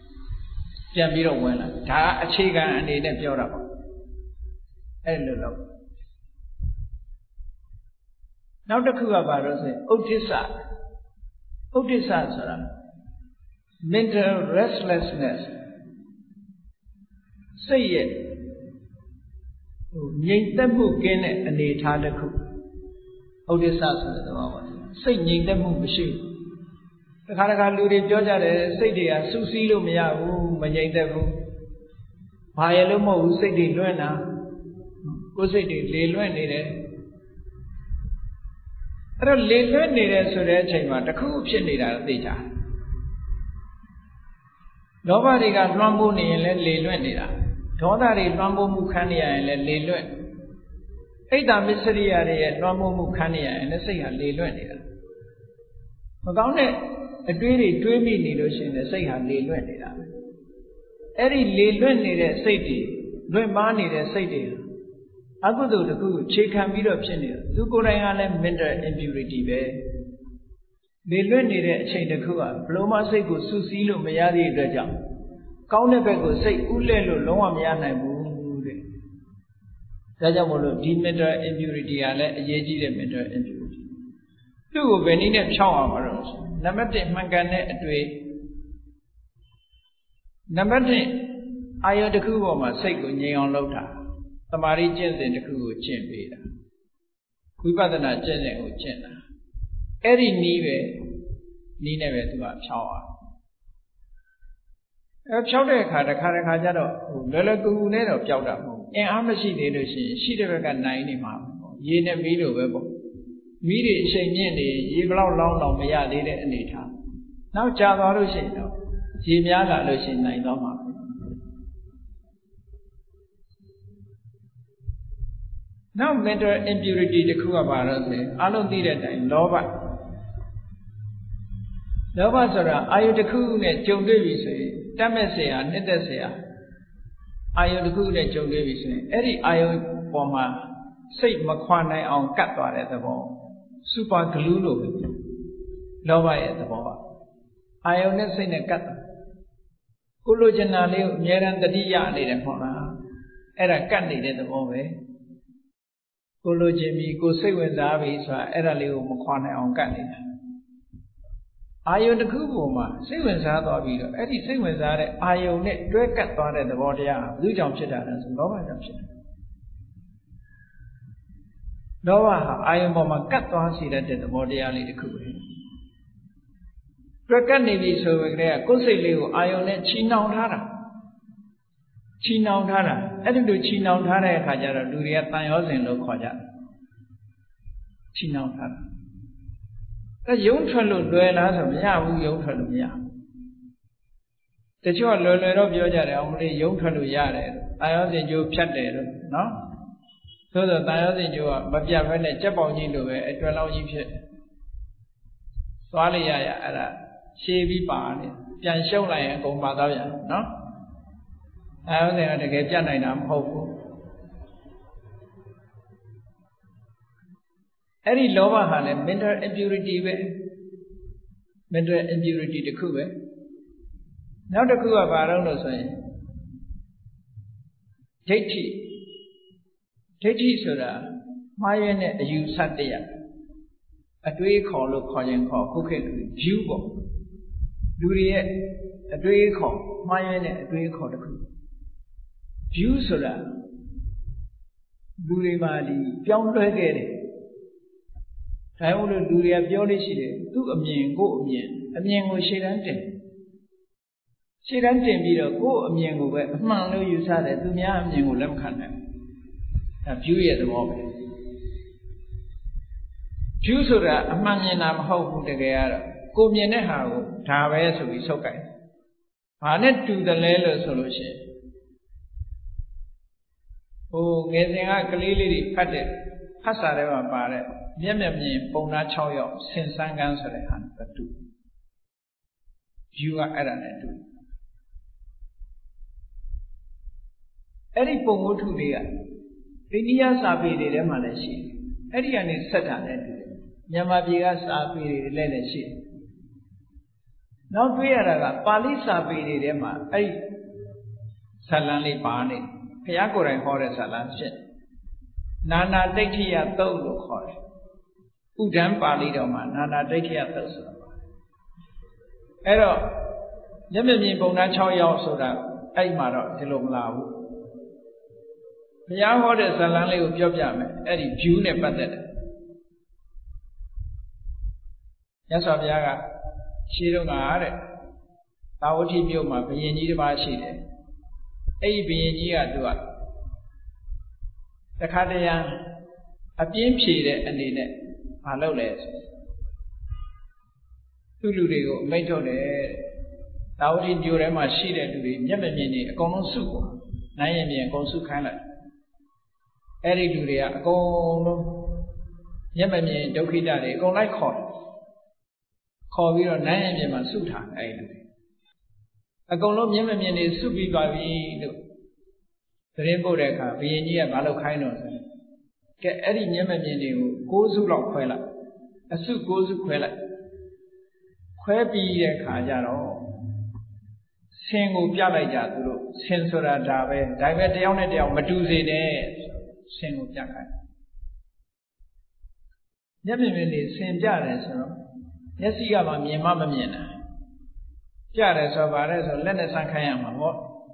ဒါအခြေခံအနေနဲ့ပြောတာပေါ့အဲ့လိုလို့နောက်တစ်ခုကဘာလို့ဆိုရင်ဥဒ္ဒစ္စ Uddhisaဆိုတာ mental restlessness စိတ်ရဲ့ငြိမ်သက်မှုကင်းတဲ့အနေအထားတစ်ခုဥဒိစ္စဆိုတဲ့သဘောပါစိတ်ငြိမ်သက်မှုမရှိဘူးတခါတခါလူတွေပြောကြတယ်စိတ်တွေကစူးစီးလို့မရဘူးမငြိမ်သက်ဘူးဘာရလို့မဟုတ်ဘူးစိတ်တွေလွင့်တာကိုယ်စိတ်တွေလေလွင့်နေတယ်အဲ့တော့လေလွင့်နေတယ်ဆိုတဲ့အချိန်မှာတစ်ခုဖြစ်နေတာသိကြတယ်လောဘတွေကလွှမ်းမိုးနေရင်လည်းလေလွင့်နေတာဒေါသတွေလွှမ်းမိုးမှုခံနေရရင်လည်းလေလွင့်အိတ်တာမစ္စရိယတွေရဲ့လွှမ်းမိုးမှုခံနေရရင်လည်းစိတ်ဟာလေလွင့်နေတာမကောင်းတဲ့အတွေးတွေတွေးမိနေလို့ရှိရင်လည်းစိတ်ဟာလေလွင့်နေတာအဲ့ဒီလေလွင့်နေတဲ့စိတ်တွေလွင့်မားနေတဲ့စိတ်တွေအကုသိုလ်တစ်ခုကိုခြေခံပြီးတော့ဖြစ်နေတယ်သူကိုယ်တိုင်ကလည်း mental impurity ပဲလေလွင့်နေတဲ့အချိန်တစ်ခုကဘလို့မှစိတ်ကိုစူးစီးလို့မရတဲ့အတွက်ကြောင့်ကောင်းတဲ့ဘက်ကိုစိတ်ဥလဲလို့လုံးဝမရနိုင်ဘူးတဲ့ဒါကြောင့်မို့လို့ဒီ mental impurity ကလည်းအရေးကြီးတဲ့ mental impurity သူ့ကိုဘယ်နည်းနဲ့ဖြောင်းအောင်မလို့နံပါတ်1မှန်ကန်တဲ့အတွေ့နံပါတ်2အာယုတစ်ခုပေါ်မှာစိတ်ကိုငြိမ်အောင်လုပ်တာသမာဓိကျင့်စဉ်တစ်ခုကိုကျင့်ပေးတာဝိပဿနာကျင့်စဉ်ကိုကျင့်တာအဲ့ဒီနည်းနဲ့ပဲသူကဖြောင်းအောင်ဖြောင်းတဲ့အခါတစ်ခါကျတော့လွယ်လွယ်ကူကူနဲ့တော့ပျောက်တာမဟုတ်အင်အားမရှိသေးလို့ရှိရင်ရှိတဲ့ဘက်ကနိုင်နေမှာပေါ့ရေနဲ့မီးလိုပဲပေါ့မီးတွေအချိန်မြင့်နေရေဘလောက်လောင်းတော့မရသေးတဲ့အနေထားနောက်ကြာသွားလို့ရှိရင်တော့ရေများလာလို့ရှိရင်နိုင်တော့မှာနောက် mental impurity တစ်ခုကပါတော့ဆိုအားလုံးသိတဲ့အတိုင်းလောဘဆိုတာအာယုတစ်ခုနဲ့ကြုံတွေ့ပြီဆိုရင်တတ်မဲ့เสียနှစ်သက်เสียအာယုတစ်ခုနဲ့ကြုံတွေ့ပြီဆိုရင်အဲ့ဒီအာယုပေါ်မှာစိတ်မခွာနိုင်အောင်ကတ်သွားတဲ့သဘော super glue လို့ပဲလောဘရဲ့သဘောပါအာယုနဲ့စိတ်နဲ့ကတ်ကိုလိုချင်တာလေးကိုအမြဲတမ်းတတိယနေတယ်ခေါ်လားအဲ့ဒါကတ်နေတဲ့သဘောပဲကိုလိုချင်ပြီကိုစိတ်ဝင်စားပြီဆိုတာအဲ့ဒါလေးကိုမခွာနိုင်အောင်ကတ်နေတာအာယုတစ်ခုပေါ်မှာစိတ်ဝင်စားသွားပြီးတော့အဲ့ဒီစိတ်ဝင်စားတဲ့အာယုနဲ့တွဲကပ်သွားတဲ့သဘောတရားဘယ်သူကြောင့်ဖြစ်တာလဲဆိုလောဘကြောင့်ဖြစ်တယ်လောဘဟာအာယုပေါ်မှာကပ်သွားစေတဲ့သဘောတရားလေးတစ်ခုပဲတွဲကပ်နေပြီဆိုကြတဲ့ကိုယ်စိတ်လေးကိုအာယုနဲ့ချီနှောင်ထားတာအဲ့ဒီလိုချီနှောင်ထားတဲ့အခါကျတော့လူတွေကတန်ရောစဉ်လို့ခေါ်ကြတယ်ချီနှောင်ထားတာရုံထွက်လို့လွယ်လားဆိုမရဘူးရုံထွက်လို့မရတချို့ကလွယ်တော့ပြောကြတယ်အောင်မလေးရုံထွက်လို့ရတယ်တာယောစင်ကျိုးဖြတ်တယ်လို့နော်သို့သောတာယောစင်ကျိုးကမပြတ်ဘဲနဲ့ကြက်ပေါင်ကြီးလိုပဲအတွဲလောက်ကြီးဖြစ်သွားလိုက်ရအဲ့ဒါရှည်ပြီးပါနေပြန်ရှုံလိုက်ရင်အကုန်ပါသွားပြန်နော်တာယောစင်ကတကယ်ပြတ်နိုင်တာမဟုတ်ဘူးအဲ့ဒီလောဘဟာလည်း mental impurity ပဲ mental impurity တစ်ခုပဲနောက်တစ်ခုကဘာလို့ဆိုရင်ဒိဋ္ဌိဆိုတာမှားရတဲ့အယူဆတရားအတွေးခေါ်လို့ခေါ်ရင်ခေါ်ခုခေတ် view ပေါ့လူတွေရဲ့အတွေးခေါ်မှားရတဲ့အတွေးခေါ်တစ်ခု view ဆိုတာလူတွေမှာဒီပြောင်းလဲခဲ့တယ်ဒါကြောင့်လို့လူတွေကပြောလို့ရှိတယ်သူ့အမြင်ကိုအမြင်ကိုရှေ့တန်းတင်ပြီးတော့ကိုယ့်အမြင်ကိုပဲအမှန်လို့ယူဆတယ်သူများအမြင်ကိုလက်မခံနိုင်ဘူးဒါ view ရဲ့သဘောပဲ view ဆိုတာအမှန်မြင်တာမဟုတ်ဘူးတကယ်ကတော့ကိုမြင်တဲ့ဟာကိုဒါပဲဆိုပြီးဆုပ်ကိုင်ဘာနဲ့တူတယ်လဲလို့ဆိုလို့ရှိရင်ငယ်စဉ်ကကလေးလေးတွေဖတ်စာထဲမှာပါတဲ့မျက်မြင်ပုံသား6ယောက်ဆင်ဆန်းကန်းဆိုတဲ့ဟာနဲ့တူ view ကအဲ့ဒါနဲ့တူအဲ့ဒီပုံဝတ္ထုတွေကအိန္ဒိယစာပေတွေထဲမှာလည်းရှိတယ်အဲ့ဒီကနေဆက်တာနဲ့တူတယ်မြန်မာပြည်ကစာပေတွေလည်းရှိတယ်နောက်တွေ့ရတာကပါဠိစာပေတွေထဲမှာအဲ့ဒီဇာလံလေးပါနေဘုရားကိုယ်တိုင်ဟောတဲ့ဇာလံဖြစ်နာနာဒိဋ္ဌိယသုတ်လို့ခေါ်တယ်ဥဒ္ဒံပါဠိတော်မှာနာနာဒိဋ္ဌိယသုတ်ဆိုတာအဲ့တော့မျက်မြင်ပုံသား6ယောက်ဆိုတာအဲ့မှာတော့ဒီလိုမလာဘူးဘုရားဟောတဲ့ဇာလံလေးကိုပြောပြမယ်အဲ့ဒီ view နဲ့ပတ်သက်တယ်မြတ်စွာဘုရားကရှင်းတော့ကတဲ့သာဝတိမြို့မှာဘုရင်ကြီးတစ်ပါးရှိတယ်အဲ့ဒီဘုရင်ကြီးကသူကတခါတရံအပြင်းဖြေတဲ့အနေနဲ့မလုပ်လဲဆိုသူ့လူတွေကိုအမိန့်ထုတ်တယ်သာဝတိမြို့ထဲမှာရှိတဲ့လူတွေမျက်မမြင်နေအကုန်လုံးစုပေါ့နိုင်ရင်မြင်အကုန်စုခိုင်းလိုက်အဲ့ဒီလူတွေကအကုန်လုံးမျက်မမြင်ဒုက္ခိတတွေအကုန်လိုက်ခေါ်ပြီးတော့နိုင်ရင်မြင်မှာစုထားအဲ့ဒီလူတွေအကုန်လုံးမျက်မမြင်နေစုပြီးပါပြီလို့သတင်းပို့တဲ့အခါဘုရင်ကြီးကမလုပ်ခိုင်းတော့ဆိုကဲအဲ့ဒီမျက်မမြင်တွေကို6စုလောက်ခွဲလိုက်အစု6စုခွဲလိုက်ခွဲပြီးတဲ့အခါကျတော့ဆင်ကိုပြလိုက်ကြသူတို့ဆင်ဆိုတာဒါပဲတယောက်နဲ့တယောက်မတူစေနဲ့ဆင်ကိုပြခိုင်းမျက်မြင်နေဆင်ပြတယ်ဆိုတော့မျက်စိကမှမြင်မှမမြင်တာပြတယ်ဆိုပါလဲဆိုလက်နဲ့ဆန်းခိုင်းရမှာပေါ့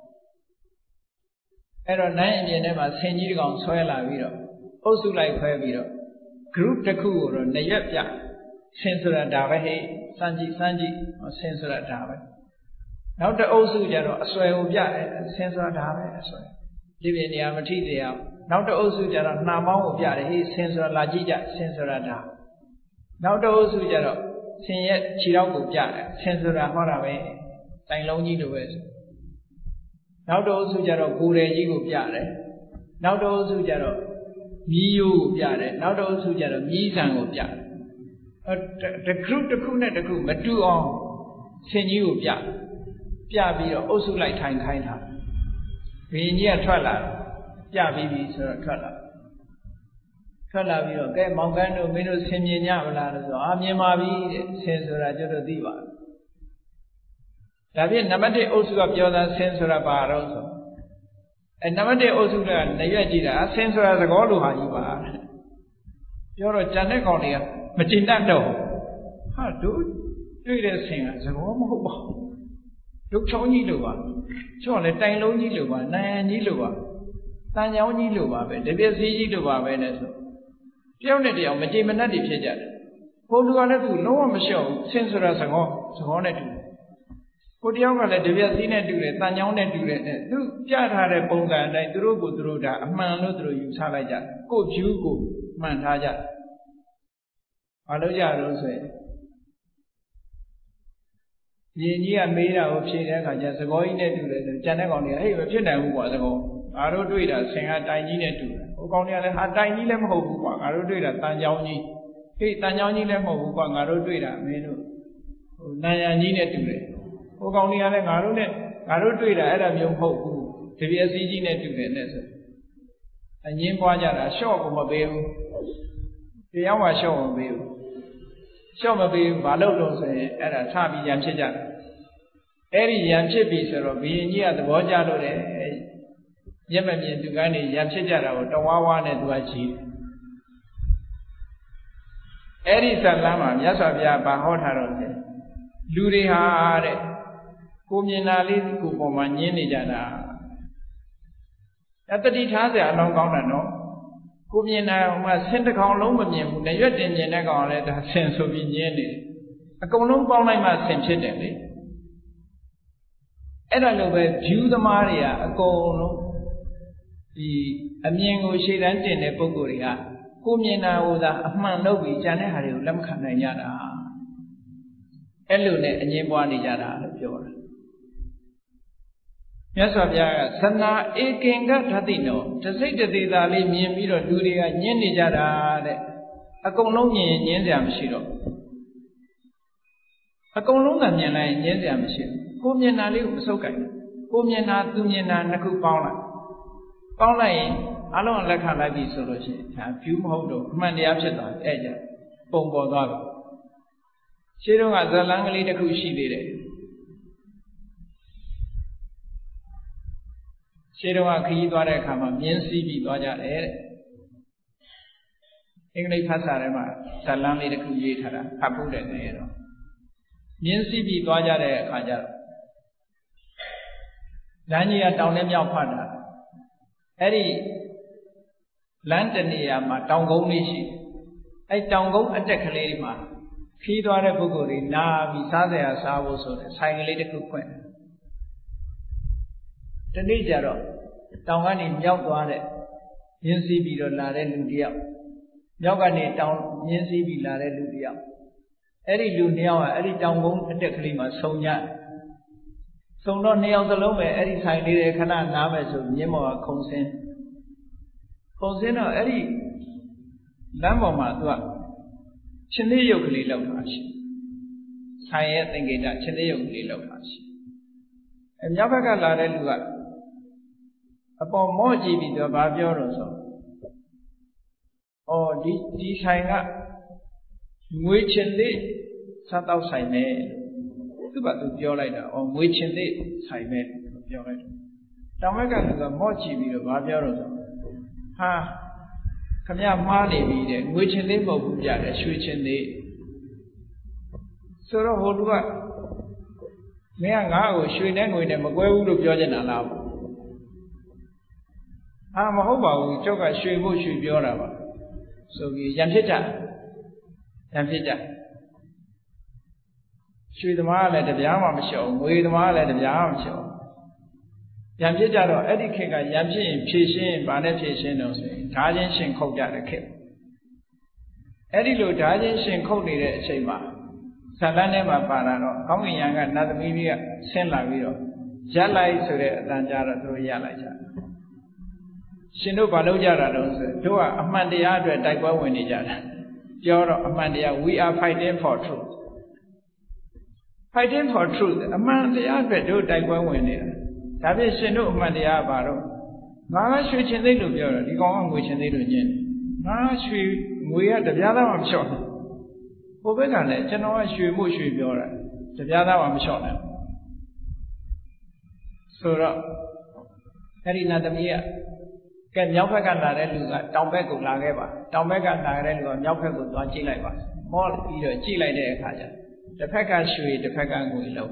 အဲ့တော့နိုင်အမြင်ထဲမှာဆင်ကြီးတစ်ကောင်ဆွဲလာပြီးတော့အုပ်စုလိုက်ခွဲပြီးတော့ group တစ်ခုကိုတော့နှစ်ရွက်ပြဆင်ဆိုတာဒါပဲဟဲ့စမ်းကြည့်ဆင်ဆိုတာဒါပဲနောက်တစ်အုပ်စုကျတော့အစွဲကိုပြတယ်ဆင်ဆိုတာဒါပဲအစွဲဒီပြင်နေရာမထိသေးအောင်နောက်တစ်အုပ်စုကျတော့နှာမောင်းကိုပြတယ်ဟေးဆင်ဆိုတာလာကြည့်ကြဆင်ဆိုတာဒါနောက်တစ်အုပ်စုကျတော့ဆင်ရဲ့ခြေထောက်ကိုပြတယ်ဆင်ဆိုတာဟောတာပဲတိုင်လုံးကြီးလိုပဲဆိုနောက်တစ်အုပ်စုကျတော့ကိုယ်ရည်ကြီးကိုပြတယ်နောက်တစ်အုပ်စုကျတော့မြီးရိုးကိုပြတယ်နောက်တစ်အုပ်စုကျတော့မြီးဆန်ကိုပြတယ်တ group တစ်ခုနဲ့တစ်ခုမတူအောင်ဆင်ကြီးကိုပြပြီးတော့အုပ်စုလိုက်ထိုင်ခိုင်းတာဘုရင်ကြီးကထွက်လာပြပြီးပြီဆိုတော့ထွက်လာပြီးတော့ကဲမောင်ကန်းတို့မင်းတို့ဆင်မြင်ကြမလားလို့ဆိုမြင်ပါပြီတဲ့ဆင်ဆိုတာကျွတ်တို့သိပါဒါဖြင့်နံပါတ်1အုပ်စုကပြောတာဆင်ဆိုတာဘာတော့ဆိုနံပါတ်1အုပ်စုကနှစ်ရွက်ကြည့်တာဆင်ဆိုတာသကောလိုဟာကြီးပါပြောတော့ကြံတဲ့ကောင်တွေကမကျင်တတ်တော့ဟာတို့တွေ့တဲ့ဆင်ကသကောမဟုတ်ပါဘူးဒုတ်ချောင်းကြီးလိုပါချော့လေတိုင်လုံးကြီးလိုပါနံရံကြီးလိုပါတန်ချောင်းကြီးလိုပါပဲတပြက်စီးကြီးလိုပါပဲနဲ့ဆိုတယောက်နဲ့တယောက်မကြင်မနှက်တွေဖြစ်ကြတယ်ဘုံလူကလည်းသူလုံးဝမလျှော့ဘူးဆင်ဆိုတာသကောနဲ့တူတယ်ကိုတယောက်ကလည်းတပြက်စီးနဲ့တူတယ်တန်ချောင်းနဲ့တူတယ်သူပြထားတဲ့ပုံစံအတိုင်းသူတို့ကိုသူတို့ဒါအမှန်လို့သူတို့ယူဆလိုက်ကြတယ်ကို view ကိုမှန်ထားကြတယ်ဘာလို့ကြတော့ဆိုရင်ရင်ကြီးကမေးတာကိုဖြေတဲ့အခါကျသကောကြီးနဲ့တူတယ်ဆိုကြံတဲ့ကောင်တွေကဟေ့မဖြစ်နိုင်ဘူးကွာသကောငါတို့တွေ့တာဆင်ကတိုင်ကြီးနဲ့တူတယ်ဟိုကောင်တွေကလည်းဟာတိုင်ကြီးလည်းမဟုတ်ဘူးကွာငါတို့တွေ့တာတန်ချောင်းကြီးဟေ့တန်ချောင်းကြီးလည်းမဟုတ်ဘူးကွာငါတို့တွေ့တာမင်းတို့ဟိုနံရံကြီးနဲ့တူတယ်ဟိုကောင်တွေကလည်းငါတို့တွေ့တာအဲ့ဒါမျိုးမဟုတ်ဘူးတပြက်စီးကြီးနဲ့တူတယ်နဲ့ဆိုအငင်းပွားကြတာရှော့ကိုမပေးဘူးတရားမှရှော့မပေးဘူးရှော့မပေးဘူးဘာလို့လို့ဆိုရင်အဲ့ဒါထပြီးရံဖြစ်ကြတယ်အဲ့ဒီရံဖြစ်ပြီဆိုတော့ဘုရင်ကြီးကသဘောကျလို့တယ်မျက်မမြင်သူကနေရံဖြစ်ကြတာကိုတဝါဝါနဲ့သူကကြည့်အဲ့ဒီဇာတ်လမ်းမှာမြတ်စွာဘုရားဗာဟောထားတော့တယ်လူတွေဟာတဲ့ကိုမြင်တာလေးကိုပေါ်မှာညင်းနေကြတာတတိထားစရာအလုံးကောင်းတာနော်ကိုမြင်တာဟိုမှာဆင်းတစ်ကောင်လုံးမမြင်ဘူးနဲ့ရွက်တင်မြင်တဲ့ကောင်ကလည်းဒါဆင်းဆိုပြီးညင်းနေတယ်အကုန်လုံးပေါင်းလိုက်မှဆင်းဖြစ်တယ်လေအဲ့ဒါလိုပဲ view သမားတွေကအကုန်လုံးဒီအမြင်ကိုရှေ့တန်းတင်တဲ့ပုဂ္ဂိုလ်တွေကကိုမြင်တာဟိုသာအမှန်လို့ပြီးကြံတဲ့ဟာတွေကိုလက်မခံနိုင်ကြတာအဲ့လိုနဲ့အငင်းပွားနေကြတာလို့ပြောတာမြတ်စွာဘုရားကသနာဧကင်္ဂဓတိနောတစိတ်တသေးသာလေးမြင်ပြီးတော့လူတွေကညင်းနေကြတာတဲ့အကုန်လုံးမြင်ရင်ညင်းစရာမရှိတော့အကုန်လုံးကမြင်လိုက်ရင်ညင်းစရာမရှိဘူးကိုမြင်တာလေးကိုမဆုပ်ကြိုက်ကိုမြင်တာသူမြင်တာနှစ်ခုပေါင်းလိုက်ရင်အလုံးလက်ခံလိုက်ပြီဆိုလို့ရှိရင်ဒါ view မဟုတ်တော့အမှန်တရားဖြစ်သွားတယ်အဲ့ကြပုံပေါ်သွားပြီရှင်းတော့ကဇလန်းကလေးတစ်ခုရှိသေးတယ်ရှင်းတော့ခရီးသွားတဲ့အခါမှာမြင်းစည်းပြီးသွားကြတယ်တဲ့အင်္ဂလိပ်ဘာသာထဲမှာဇလန်းလေးတစ်ခုရေးထားတာဖတ်ဖို့တယ်နေတော့မြင်းစီးပြီးသွားကြတဲ့အခါကျတော့လမ်းကြီးကတောင်နဲ့မြောက်ဖတ်တာအဲ့ဒီလမ်းတနေရာမှာတောင်ကုန်းလေးရှိအဲ့တောင်ကုန်းအတက်ကလေးမှာခီးသွားတဲ့ပုဂ္ဂိုလ်တွေနာပြီးစားစရာစားဖို့ဆိုတဲ့ဆိုင်ကလေးတစ်ခုဖွင့်တနေ့ကျတော့တောင်ကနေမြောက်သွားတဲ့မြင်းစီးပြီးတော့လာတဲ့လူတစ်ယောက်မြောက်ကနေတောင်မြင်းစီးပြီးလာတဲ့လူတစ်ယောက်အဲ့ဒီလူနှစ်ယောက်ကအဲ့ဒီတောင်ကုန်းအတက်ကလေးမှာဆုံကြဆုံတော့နှစ်ယောက်စလုံးပဲအဲ့ဒီဆိုင်လေးတွေခဏနားမယ်ဆိုမြင်းမော်ကခုံစင်းတော့အဲ့ဒီလမ်းပေါ်မှာသူကရှင်သေးရုပ်ကလေးလောက်တာရှိဆိုင်ရဲ့သင်္ကေတရှင်သေးရုပ်ကလေးလောက်တာရှိအမြောက်ဘက်ကလာတဲ့လူကအပေါ်မော့ကြည့်ပြီးတော့ဗာပြောတော့ဆိုအော်ဒီဆိုင်ကငွေချင်းသေးစားတော့ဆိုင်ပဲသူကသူပြောလိုက်တာအော်ငွေချင်းသေးဆိုင်ပဲပြောလိုက်တယ်တောင်ဘက်ကလူကမော့ကြည့်ပြီးတော့ဗာပြောတော့ဆိုဟာခမရမှားနေပြီတဲ့ငွေချင်းသေးမဟုတ်ဘူးကြတယ်ရွှေချင်းသေးဆိုတော့ဟိုလူကမင်းကငါ့ကိုရွှေနဲ့ငွေနဲ့မကွဲဘူးလို့ပြောချင်တာလားမဟုတ်ပါဘူးကျောက်ကရွှေဖို့ရွှေပြောတာပါဆိုပြီးရံဖြစ်ကြရွှေသမားကလည်းတပြားမှမလျှော့ငွေသမားကလည်းတပြားမှမလျှော့ရံဖြစ်ကြတော့အဲ့ဒီခေတ်ကရံဖြစ်ရင်ဖြည့်ရှင်းဗာနဲ့ဖြည့်ရှင်းတော့ဆိုရင်ဓာချင်းရှင်ခုတ်ကြတဲ့ခေတ်အဲ့ဒီလိုဓာချင်းရှင်ခုတ်နေတဲ့အချိန်မှာဇလန်းထဲမှာပါလာတော့ကောင်းကင်ယံကနတ်သမီးလေးကဆင်းလာပြီးတော့ရက်လိုက်ဆိုတဲ့အတန်ကြာတော့သူတို့ရလိုက်ကြရှင်တို့ဘာလုပ်ကြတာတော့ဆိုတို့ကအမှန်တရားအတွက်တိုက်ပွဲဝင်နေကြတာပြောတော့အမှန်တရား we are fighting for truth အမှန်တရားအတွက်တို့တိုက်ပွဲဝင်နေတာဒါဖြင့်ရှင်တို့အမှန်တရားပါတော့ငါကရွှေချင်းသိလို့ပြောတော့ဒီကောင်ကငွေချင်းသိလို့ညင်ငါရွှေငွေကတပြားသားမှမလျှော့ဘူးဟိုဘက်ကလည်းကျွန်တော်ကရွှေမို့ရွှေပြောတာတပြားသားမှမလျှော့နိုင်ဆိုတော့အဲ့ဒီနတ်သမီးကဲမြောက်ဘက်ကလာတဲ့လူကတောင်ဘက်ကိုလာခဲ့ပါတောင်ဘက်ကလာတဲ့လူကမြောက်ဘက်ကိုသွားကြည့်လိုက်ပါမောပြီးတော့ကြည့်လိုက်တဲ့အခါကျတစ်ဖက်ကရွှေတစ်ဖက်ကငွေလောက်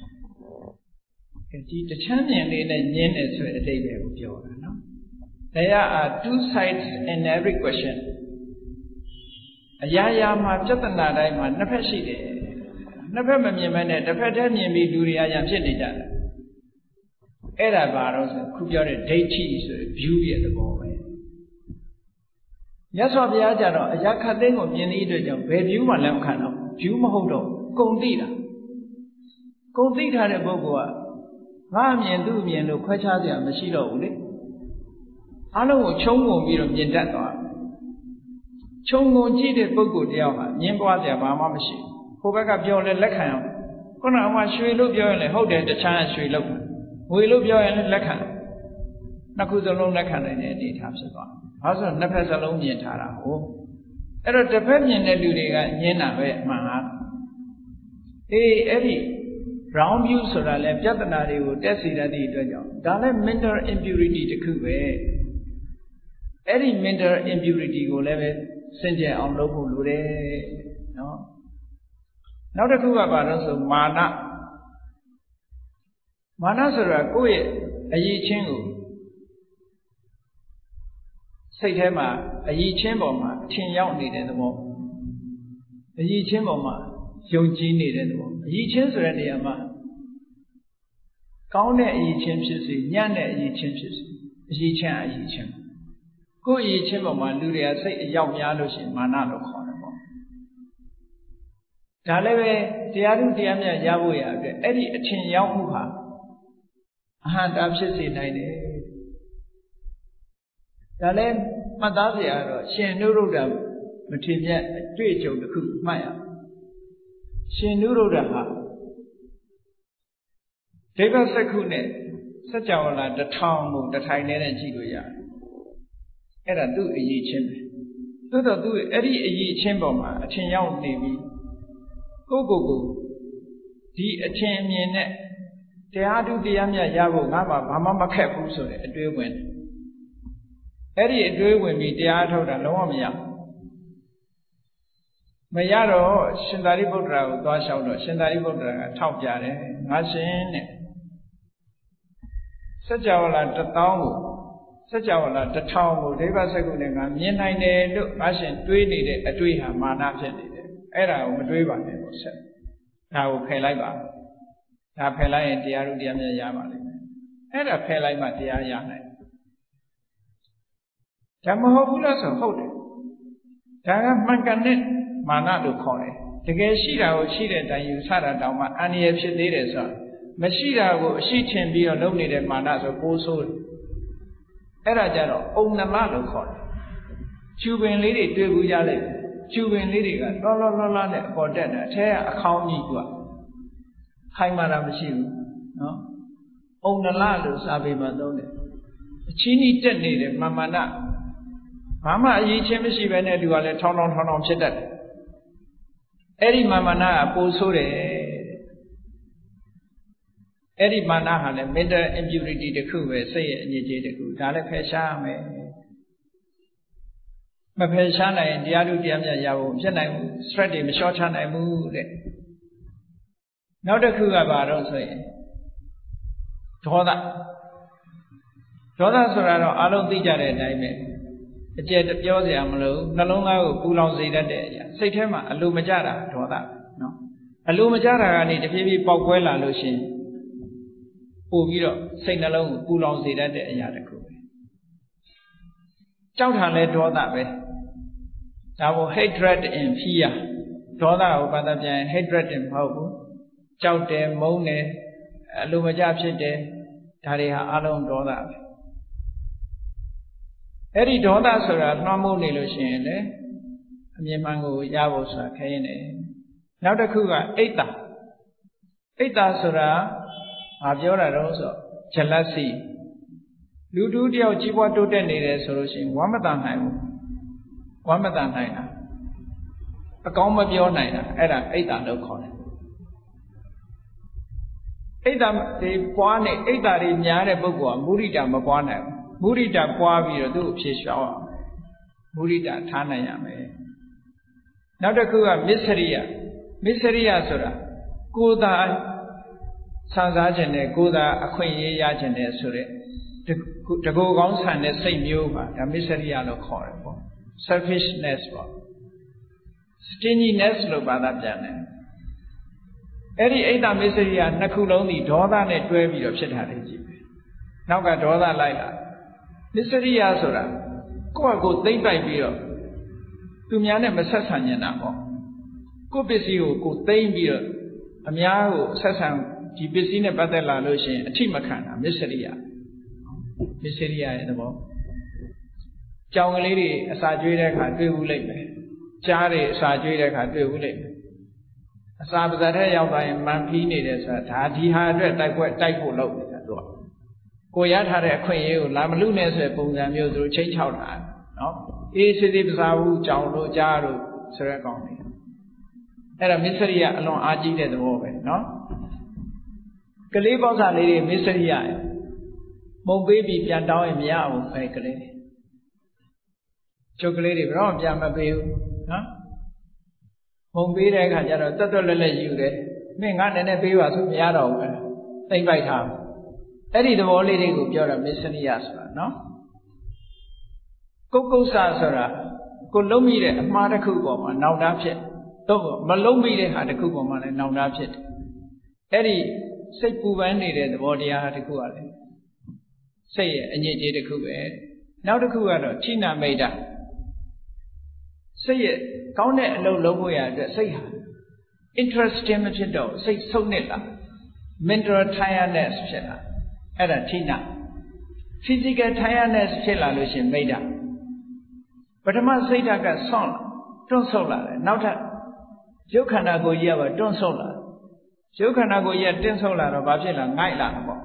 ဒီတချမ်းမြင်လေးနဲ့ညင်းတယ်ဆိုတဲ့အဓိပ္ပာယ်ကိုပြောတာနော် There are two sides in every question အရာရာမှာပြဿနာတိုင်းမှာနှစ်ဖက်ရှိတယ်နှစ်ဖက်မမြင်မဲနဲ့တစ်ဖက်တည်းမြင်ပြီးလူတွေအရာဖြစ်နေကြတယ်အဲ့ဒါဘာလို့ဆိုခုပြောတဲ့ဒိဋ္ဌိဆိုတဲ့ view ရဲ့သဘောပဲမြတ်စွာဘုရားကြတော့အရာခတ်သိမ်းကိုမြင်တဲ့အတွက်ကြောင့်ဘယ် view မှလည်းမခံတော့ view မဟုတ်တော့ကုံသိတာကုံသိထားတဲ့ပုဂ္ဂိုလ်ကငါမြင်သူ့မြင်လို့ခွဲခြားစရာမရှိတော့ဘူးလေအားလုံးကိုခြုံငုံပြီးတော့မြင်တတ်သွားခြုံငုံကြည့်တဲ့ပုဂ္ဂိုလ်တယောက်ဟာမြင်ပွားစရာဘာမှမရှိဘူးဟိုဘက်ကပြောလဲလက်ခံအောင်ခုနကမှရွှေလို့ပြောရင်လည်းဟုတ်တယ်တခြားရွှေလို့ငွေလို့ပြောရင်လည်းလက်ခံနှစ်ခုစလုံးလက်ခံနိုင်တဲ့အနေအထားဖြစ်သွားဘာလို့ဆိုနှစ်ဖက်စလုံးမြင်ထားတာဟုတ်အဲ့တော့တစ်ဖက်မြင်တဲ့လူတွေကညင်းတာပဲအမှန်ဟာအဲ့ဒီ round view ဆိုတာလဲပြဿနာတွေကိုတက်စီတတ်တဲ့အတွက်ကြောင့်ဒါလည်း mental impurity တစ်ခုပဲအဲ့ဒီ mental impurity ကိုလည်းပဲစင်ကြယ်အောင်လုပ်ဖို့လိုတယ်နော်နောက်တစ်ခုကဘာလို့ဆိုမာနဆိုတာကိုယ့်ရဲ့အရည်ချင်းကိုစိတ်ထဲမှာအရည်ချင်းပေါ်မှာထင်ရောက်နေတဲ့သဘောအရည်ချင်းပေါ်မှာယုံကြည်နေတဲ့သဘောအရည်ချင်းဆိုတဲ့နေရာမှာကောင်းတဲ့အရည်ချင်းဖြစ်စေညံ့တဲ့အရည်ချင်းဖြစ်စေအရည်ချင်းကိုယ့်အရည်ချင်းပေါ်မှာလူတွေကစိတ်အရောက်များလို့ရှိရင်မာနလို့ခေါ်တယ်ပေါ့ဒါလည်းပဲတရားထုတရားမြတ်ရဖို့ရအတွက်အဲ့ဒီအထင်ရောက်မှုဟာအဟံတာဖြစ်စေနိုင်တယ်ဒါလည်းမှတ်သားစရာတော့ရှင်နုရုဒ္ဓမထေမြတ်အတွေ့အကြုံတစ်ခုမှတ်ရရှင်နုရုဒ္ဓဟာဒိဗ္ဗစက္ခုနဲ့စัจ java လာ1000ကိုတစ်ထိုင်နဲ့ကြည့်လို့ရတယ်အဲ့ဒါသူ့အရေးချင်းပဲသို့တော့သူအဲ့ဒီအရေးချင်းပေါ်မှာအထင်ရောက်နေပြီကိုဒီအထင်အမြင်နဲ့တရားထုတရားမြတ်ရဖို့ငါမှဘာမှမခက်ဘူးဆိုတဲ့အတွေးဝင်အဲ့ဒီအတွေးဝင်ပြီးတရားထုတ်တာလုံးဝမရမရတော့ရှင်သာရိပုတ္တရာကိုသွားလျှောက်တော့ရှင်သာရိပုတ္တရာကထောက်ပြတယ်ငါရှင်တဲ့စัจ java လာ1000ကိုစัจ java လာ1000ကိုဒိဗ္ဗစက္ကုနဲ့ငါမြင်နိုင်တယ်လို့ငါရှင်တွေးနေတဲ့အတွေးဟာမာနဖြစ်နေတယ်အဲ့ဒါကိုမတွေးပါနဲ့ပေါ့ဆက်ဒါကိုဖယ်လိုက်ပါဒါဖယ်လိုက်ရင်တရားတို့တရားမြတ်ရပါလိမ့်မယ်အဲ့ဒါဖယ်လိုက်မှတရားရနိုင်ဒါမဟုတ်ဘူးလားဆိုဟုတ်တယ်ဒါကမှန်ကန်တဲ့မာနလို့ခေါ်တယ်တကယ်ရှိတာကိုရှိတဲ့အတိုင်းယူဆတာတောင်မှအန္တရာယ်ဖြစ်သေးတယ်ဆိုတော့မရှိတာကိုအရှိထင်ပြီးတော့လုပ်နေတဲ့မာနဆိုပိုးဆိုးတယ်အဲ့ဒါကြတော့အုံနမလို့ခေါ်တယ်ကျူပင်လေးတွေတွေ့ဘူးကြလိုက်ကျူပင်လေးတွေကလောလောလောလောနဲ့အပေါ်တက်တာအထဲကအခေါင်းကြီးကခိုင်မာတာမရှိဘူးနော်အုံနလလို့စာပေမှာသုံးတယ်အချင်းကြီးတက်နေတယ်မာမနာဘာမှအရေးချင်းမရှိဘဲနဲ့သူကလည်းထောင်းဖြစ်တတ်တယ်အဲ့ဒီမာမနာကပိုဆိုးတယ်အဲ့ဒီမာနဟာလည်း mental impurity တစ်ခုပဲစိတ်ရဲ့အညစ်အကြေးတစ်ခုဒါလည်းဖယ်ရှားရမယ်မဖယ်ရှားနိုင်ရင်တရားဓုတရားမြတ်ရဖို့ဖြစ်နိုင်ဘူး stress တွေမလျှော့ချနိုင်ဘူးတဲ့နောက်တစ်ခုကဘာတော့ဆိုရင်ဒေါသဆိုတာတော့အလုံးသိကြတဲ့အတိုင်းပဲအကျယ်ပြောစရာမလိုနှလုံးသားကိုပူလောင်စေတတ်တဲ့အရာစိတ်ထဲမှာအလိုမကျတာဒေါသနော်အလိုမကျတာကနေတဖြည်းဖြည်းပေါက်ကွဲလာလို့ရှိရင်ပို့ပြီးတော့စိတ်နှလုံးကိုပူလောင်စေတတ်တဲ့အရာတစ်ခုပဲကြောက်တာလဲဒေါသပဲဒါကို hatred and fear ဒေါသကိုဘာသာပြန် hatred မဟုတ်ဘူးကြောက်တယ်မုန်းတယ်အလိုမကျဖြစ်တယ်ဒါတွေဟာအလုံးဒေါသပဲအဲ့ဒီဒေါသဆိုတာနှွမ်းမိုးနေလို့ရှိရင်လေအမြင်မှန်ကိုရဖို့ဆိုတာခဲရင်တယ်နောက်တစ်ခုကအိတ်တာဆိုတာဘာပြောတာတော့ဆို jealousy လူတူတယောက်ကြီးပွားတိုးတက်နေတယ်ဆိုလို့ရှိရင်ဝမ်းမတန်နိုင်ဘူးဝမ်းမတန်နိုင်တာအကောင်းမပြောနိုင်တာအဲ့ဒါအိတ်တာလို့ခေါ်တယ်အိတ်တာတွေပွားနေအိတ်တာတွေများတဲ့ပုဂ္ဂိုလ်ကမုဒိတာမပွားနိုင်ဘူးမုဒိတာပွားပြီးတော့သူ့ကိုဖြေလျှောက်အောင်မုဒိတာထားနိုင်ရမယ်နောက်တစ်ခုကမစ္စရိယဆိုတာကိုယ်သာဆန်းစားခြင်းနဲ့ကိုယ်သာအခွင့်အရေးရခြင်းနဲ့ဆိုတဲ့တကူကောင်းဆန်တဲ့စိတ်မျိုးပါဒါမစ္စရိယလို့ခေါ်တယ်ပေါ့ selfishness ပေါ့ stinginess လို့ဘာသာပြန်တယ်အဲ့ဒီအိတ်တမစ္စရိယနှစ်ခုလုံးဒီဒေါသနဲ့တွဲပြီးတော့ဖြစ်တာလေကြည့်ပဲနောက်ကဒေါသလိုက်လာမစ္စရိယဆိုတာကိုယ့်အကိုသိမ့်ပိုက်ပြီးတော့သူများနဲ့မဆက်ဆံနေတာပေါ့ကိုယ့်ပစ္စည်းကိုကိုယ်သိမ့်ပြီးတော့အများကိုဆက်ဆံဒီပစ္စည်းနဲ့ပတ်သက်လာလို့ရှိရင်အထိမခံတာမစ္စရိယရဲ့သဘောကြောင်ကလေးတွေအစာကျွေးတဲ့အခါတွေ့ဘူးလိမ့်မယ်ကြားတွေအစာကျွေးတဲ့အခါတွေ့ဘူးလိမ့်မယ်အစာပါးစပ်ထဲရောက်သွားရင်မန်ဖီးနေတယ်ဆိုတာဒါဒီဟာအတွက်တိုက်ဖို့လုပ်နေတာသူကကိုရထားတဲ့အခွင့်အရေးကိုလာမလူနဲ့ဆိုတဲ့ပုံစံမျိုးသူတို့ချိန်ချောက်တာနော်အေးစစ်စစ်ပစားဘူးကြောင်တို့ကြားတို့ဆိုတဲ့ကောင်းနေအဲ့ဒါမစ္စရိယအလွန်အားကြီးတဲ့သဘောပဲနော်ကလေးပေါက်စာလေးတွေမစ္စရိယမုံပေးပြီးပြန်တောင်းရင်မရဘူးအဲ့ကလေးကျုပ်ကလေးတွေဘယ်တော့ပြန်မပေးဘူးနော်မုံပေးတဲ့အခါကျတော့တွတ်လက်ယူတယ်မင်းငါနည်းနည်းပေးပါဆိုမရတော့ဘူးသိမ့်ပိုက်ထားအဲ့ဒီသဘောလေးတွေကိုပြောတာမစ္စရိယဆိုတာနော်ကုက္ဆဆိုတာကိုလုံးမိတဲ့အမှားတစ်ခုပေါ်မှာနောင်တဖြစ်တော့မလုံးမိတဲ့ဟာတစ်ခုပေါ်မှာလည်းနောင်တဖြစ်တယ်အဲ့ဒီစိတ်ပူပန်းနေတဲ့သဘောတရားတစ်ခုကလည်းစိတ်ရဲ့အညစ်အကြေးတစ်ခုပဲနောက်တစ်ခုကတော့ဌိနမိတ်တာစိတ်ရဲ့ကောင်းတဲ့အလုပ်လုပ်ဖို့ရအတွက်စိတ်ဟာ interesting မဖြစ်တော့စိတ်ဆုံးနစ်လာ mental tiredness ဖြစ်လာအဲ့ဒါဌိန physical tiredness ဖြစ်လာလို့ရှင်မိတ်တာပထမစိတ်ဓာတ်ကဆွန့်လာတွန့်ဆုတ်လာတယ်နောက်ထပ်ရုပ်ခန္ဓာကိုယ်ကြီးကပါတွန့်ဆုတ်လာရုပ်ခန္ဓာကိုယ်ကြီးကတင်းဆုတ်လာတော့ဘာဖြစ်လာငိုက်လာတာပေါ့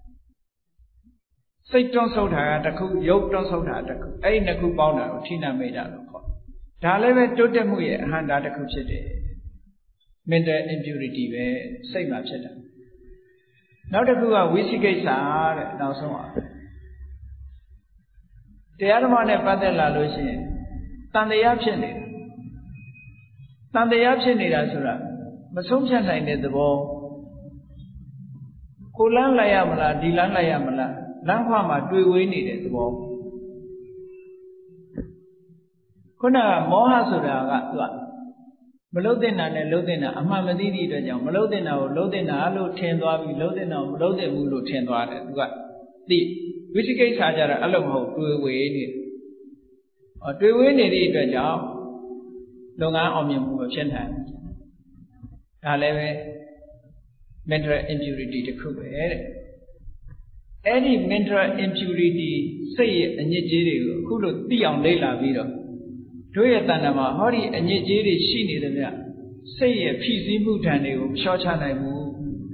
စိတ်တွန့်ဆုတ်တာကတစ်ခုရုပ်တွန့်ဆုတ်တာတစ်ခုအဲ့ဒီနှစ်ခုပေါင်းတာကိုဌိနမိတ်တာလို့ခေါ်ဒါလည်းပဲတိုးတက်မှုရဲ့အဟန္တာတစ်ခုဖြစ်တယ် mental impurity ပဲစိတ်မှာဖြစ်တာနောက်တစ်ခုကဝိသိကိစ္စတဲ့နောက်ဆုံးပါတရားဓမ္မနဲ့ပတ်သက်လာလို့ရှိရင်တန်တရားဖြစ်နေတယ်တန်တရားဖြစ်နေတာဆိုတာမဆုံးဖြတ်နိုင်တဲ့သဘောကိုလန်းလိုက်ရမလားဒီလန်းလိုက်ရမလားလမ်းခွမှာတွေ့ဝေးနေတဲ့သဘောခုနကမောဟဆိုတာကသူကမလုတ်တဲ့နာနဲ့လုတ်တဲ့နာအမှန်မသိသည့်အတွက်ကြောင့်မလုတ်တဲ့နာကိုလုတ်တဲ့နာလို့ထင်သွားပြီးလုတ်တဲ့နာကိုမလုတ်တဲ့ဘူးလို့ထင်သွားတယ်သူကသိဝိသိကိစ္စကြတော့အဲ့လိုမဟုတ်တွေ့ဝေးနေတွေ့ဝေးနေသည့်အတွက်ကြောင့်လုပ်ငန်းအောင်မြင်မှုမဖြစ်နိုင်ဘူးဒါလည်းပဲ mental impurity တစ်ခုပဲတဲ့အဲ့ဒီ mental impurity စိတ်ရဲ့အညစ်အကြေးတွေကိုအခုလို့သိအောင်လေ့လာပြီးတော့တို့ရဲ့တဏ္ဍာမှာဟောဒီအညစ်အကြေးတွေရှိနေတယ်ဗျစိတ်ရဲ့ဖိစီးမှုဓာတ်တွေကိုမလျှော့ချနိုင်ဘူး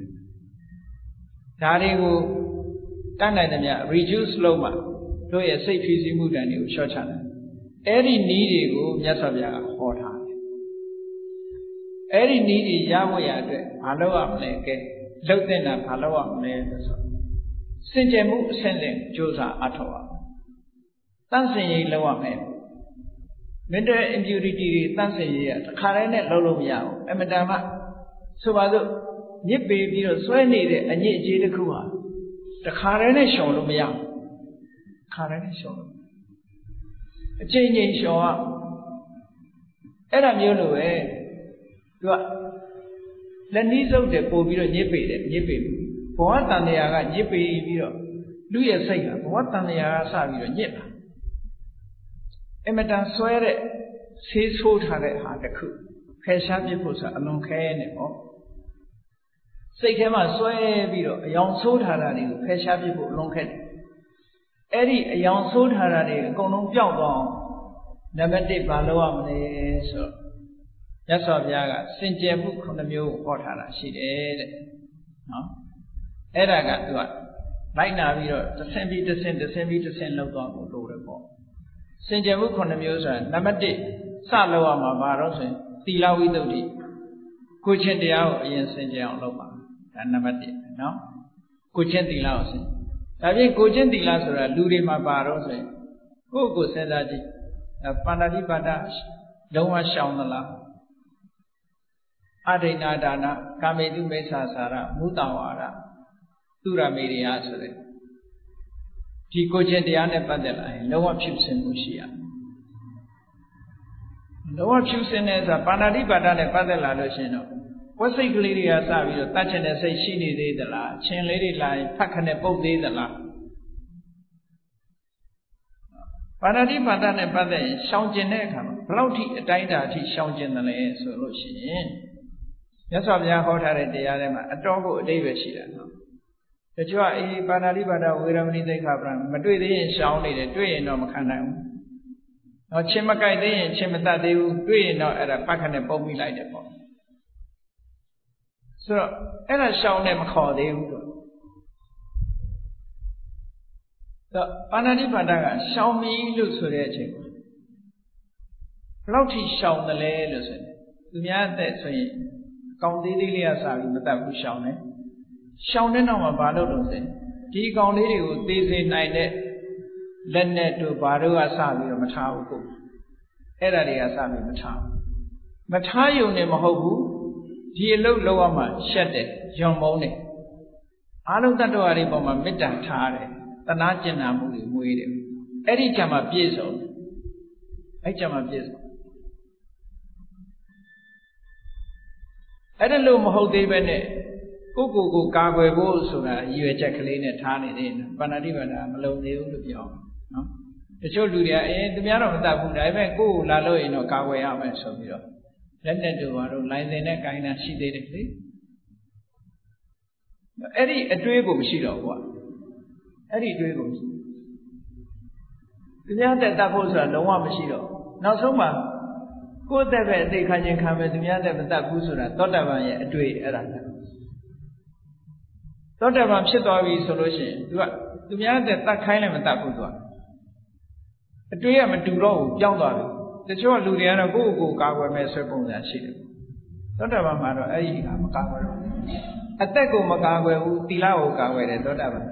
ဒါတွေကိုတတ်နိုင်တယ်ဗျ reduce လုပ်မှတို့ရဲ့စိတ်ဖိစီးမှုဓာတ်တွေကိုလျှော့ချနိုင်အဲ့ဒီနည်းတွေကိုမြတ်စွာဘုရားကဟောထားတယ်အဲ့ဒီနည်းတွေရဖို့ရအတွက်ဘာလုပ်ရမလဲကဲလှုပ်တဲ့တာဘာလုပ်ရမလဲလို့ဆိုစင်ကြယ်မှုအဆင့်နဲ့ကြိုးစားအထောက်အောင်တန့်စင်ရေးလုပ်ရမယ် mental impurity တွေတန့်စင်ရေးကတစ်ခါတည်းနဲ့လုပ်လို့မရဘူးအမတန်မှဆိုပါစို့ညစ်ပေပြီးတော့စွဲနေတဲ့အညစ်အကြေးတစ်ခုဟာတစ်ခါတည်းနဲ့ရှောင်လို့မရဘူးခါတည်းနဲ့ရှောင်လို့အချိန်ချင်းရှောင်ရအဲ့ဒါမျိုးလိုပဲသူကလက်နီးစုပ်တယ်ပို့ပြီးတော့ညစ်ပေတယ်ညစ်ပေဘဝတန်တရားကညစ်ပေပြီးတော့လူရဲ့စိတ်ကဘဝတန်တရားကစပြီးတော့ညစ်လာအမတန်ဆွဲတဲ့ဆေးဆိုးထားတဲ့ဟာတစ်ခုဖယ်ရှားပြဖို့ဆိုအလွန်ခဲနေပေါ့စိတ်ထဲမှာဆွဲပြီးတော့အယောင်ဆိုးထားတာတွေကိုဖယ်ရှားပြဖို့အလွန်ခဲတယ်အဲ့ဒီအယောင်ဆိုးထားတာတွေအကုန်လုံးပျောက်သွားအောင်နံပါတ်1ဘာလုပ်ရမလဲဆိုတော့မြတ်စွာဘုရားကစင်ကြယ်မှု9မျိုးကိုဟောထားတာရှိတယ်တဲ့နော်အဲ့ဒါကသူကလိုက်နာပြီးတော့တစ်ဆင့်ပြီးတစ်ဆင့်လောက်သွားဖို့လိုတယ်ပေါ့စင်ကြယ်မှု9မျိုးဆိုတာနံပါတ်1စလောက်ရမှာဘာလို့ဆိုရင်သီလဝိသုဒ္ဓိကိုချင်းတရားကိုအရင်စင်ကြယ်အောင်လုပ်ပါဒါနံပါတ်1နော်ကိုချင်းသီလကိုစင်ဒါပြင်ကိုချင်းသီလဆိုတာလူတွေမှာပါတော့ဆိုရင်ကိုယ့်ကိုယ်စဉ်းစားကြည့်ပါဏာတိပါဒလုံးဝရှောင်သလားအဒိဏဒါနကာမေတုမိစ္ဆာစာရမုတ္တဝါဒသူရမေရိယဆိုတဲ့ဒီကိုချင်းတရားနဲ့ပတ်သက်လာရင်လုံးဝဖြူစင်မှုရှိရလုံးဝဖြူစင်တဲ့ဆိုတာပါဏာတိပါဒနဲ့ပတ်သက်လာလို့ရှိရင်တော့ဝက်စိတ်ကလေးတွေကစပြီးတော့တတ်ချင်တဲ့စိတ်ရှိနေသေးသလားချင်းလေးတွေလာရင်ဖတ်ခနဲ့ပုတ်သေးသလားပါဏာတိပါဒနဲ့ပတ်သက်ရင်ရှောင်ကျင်တဲ့အခါမှာဘယ်လောက်ထိအတိုင်းအတာအထိရှောင်ကျင်တယ်လဲဆိုလို့ရှိရင်မြတ်စွာဘုရားဟောထားတဲ့တရားထဲမှာအတော်ကိုအတိတ်ပဲရှိတာနော်တချို့ကပါဏာတိပါဒဝေရမဏိသိက္ခာပဒမတွေ့သေးရင်ရှောင်နေတယ်တွေ့ရင်တော့မခံနိုင်ဘူး။တော့ချင်းမကြိုက်သေးရင်ချင်းမတတ်သေးဘူးတွေ့ရင်တော့အဲ့ဒါဖတ်ခနဲ့ပုံမိလိုက်တယ်ပေါ့။ဆိုတော့အဲ့ဒါရှောင်နဲ့မခေါ်သေးဘူးတော့။ပါဏာတိပါဒကရှောင်ပြီလို့ဆိုတဲ့အချိန်မှာဘယ်လောက်ထိရှောင်တယ်လဲလို့ဆိုရင်သူများအသက်ဆိုရင်ကောင်းသေးသေးလေးကစားပြီးမတတ်ဘူးရှောင်တယ်ရှောင်တဲ့နောက်မှာဘာလို့လို့ဆိုဒီကောင်လေးတွေကိုသေးစေနိုင်တဲ့လက်နဲ့တို့ဘာတို့ကစပြီးတော့မထားဘူးကိုအဲ့ဒါတွေကစပြီးမထားဘူးမထားယုံနဲ့မဟုတ်ဘူးဒီအလုပ်လုပ်ရမှရှက်တယ်ယွံမုန်းတယ်အားလုံးတ attva တွေပေါ်မှာမေတ္တာထားတယ်တနာကျင်နာမှုတွေမွေးတယ်အဲ့ဒီကြမှာပြည့်စုံအဲ့ကြမှာပြည့်စုံအဲ့ဒါလို့မဟုတ်သေးပဲနဲ့ကိုကာကွယ်ဖို့ဆိုတာရည်ရွယ်ချက်ကလေးနဲ့ထားနေသေးတယ်ပါဏာတိပါဒမလုံသေးဘူးလို့ပြောနော်တချို့လူတွေကသူများတော့မတတ်ဘူးဒါပေမဲ့ကိုယ်လာလို့ရင်တော့ကာကွယ်ရမယ်ဆိုပြီးတော့လက်နဲ့တို့ကတော့လိုင်းစင်နဲ့ကိုင်းတာရှိသေးတယ်လေအဲ့ဒီအတွေးကိုမရှိတော့ဘူးကွာအဲ့ဒီအတွေးကိုမရှိသူများတက်တတ်ဖို့ဆိုတာလုံးဝမရှိတော့နောက်ဆုံးမှာကိုယ်တက်ပဲအသိခံခြင်းခံမယ်သူများတက်မတတ်ဘူးဆိုတာသောတာပန်ရဲ့အတွေ့အဲ့ဒါသောတာပန်ဖြစ်သွားပြီဆိုလို့ရှိရင်သူများတက်တတ်ခိုင်းလည်းမတတ်ဘူးသူကအတွေ့ကမတူတော့ဘူးပြောင်းသွားပြီတချို့လူတွေကတော့ကိုယ့်ကိုယ်ကာကွယ်မဲ့ဆွဲပုံစံရှိတယ်သောတာပန်မှာတော့အဲ့ဒီကမကာကွယ်တော့အသက်ကိုမကာကွယ်ဘူးသီလကိုကာကွယ်တယ်သောတာပန်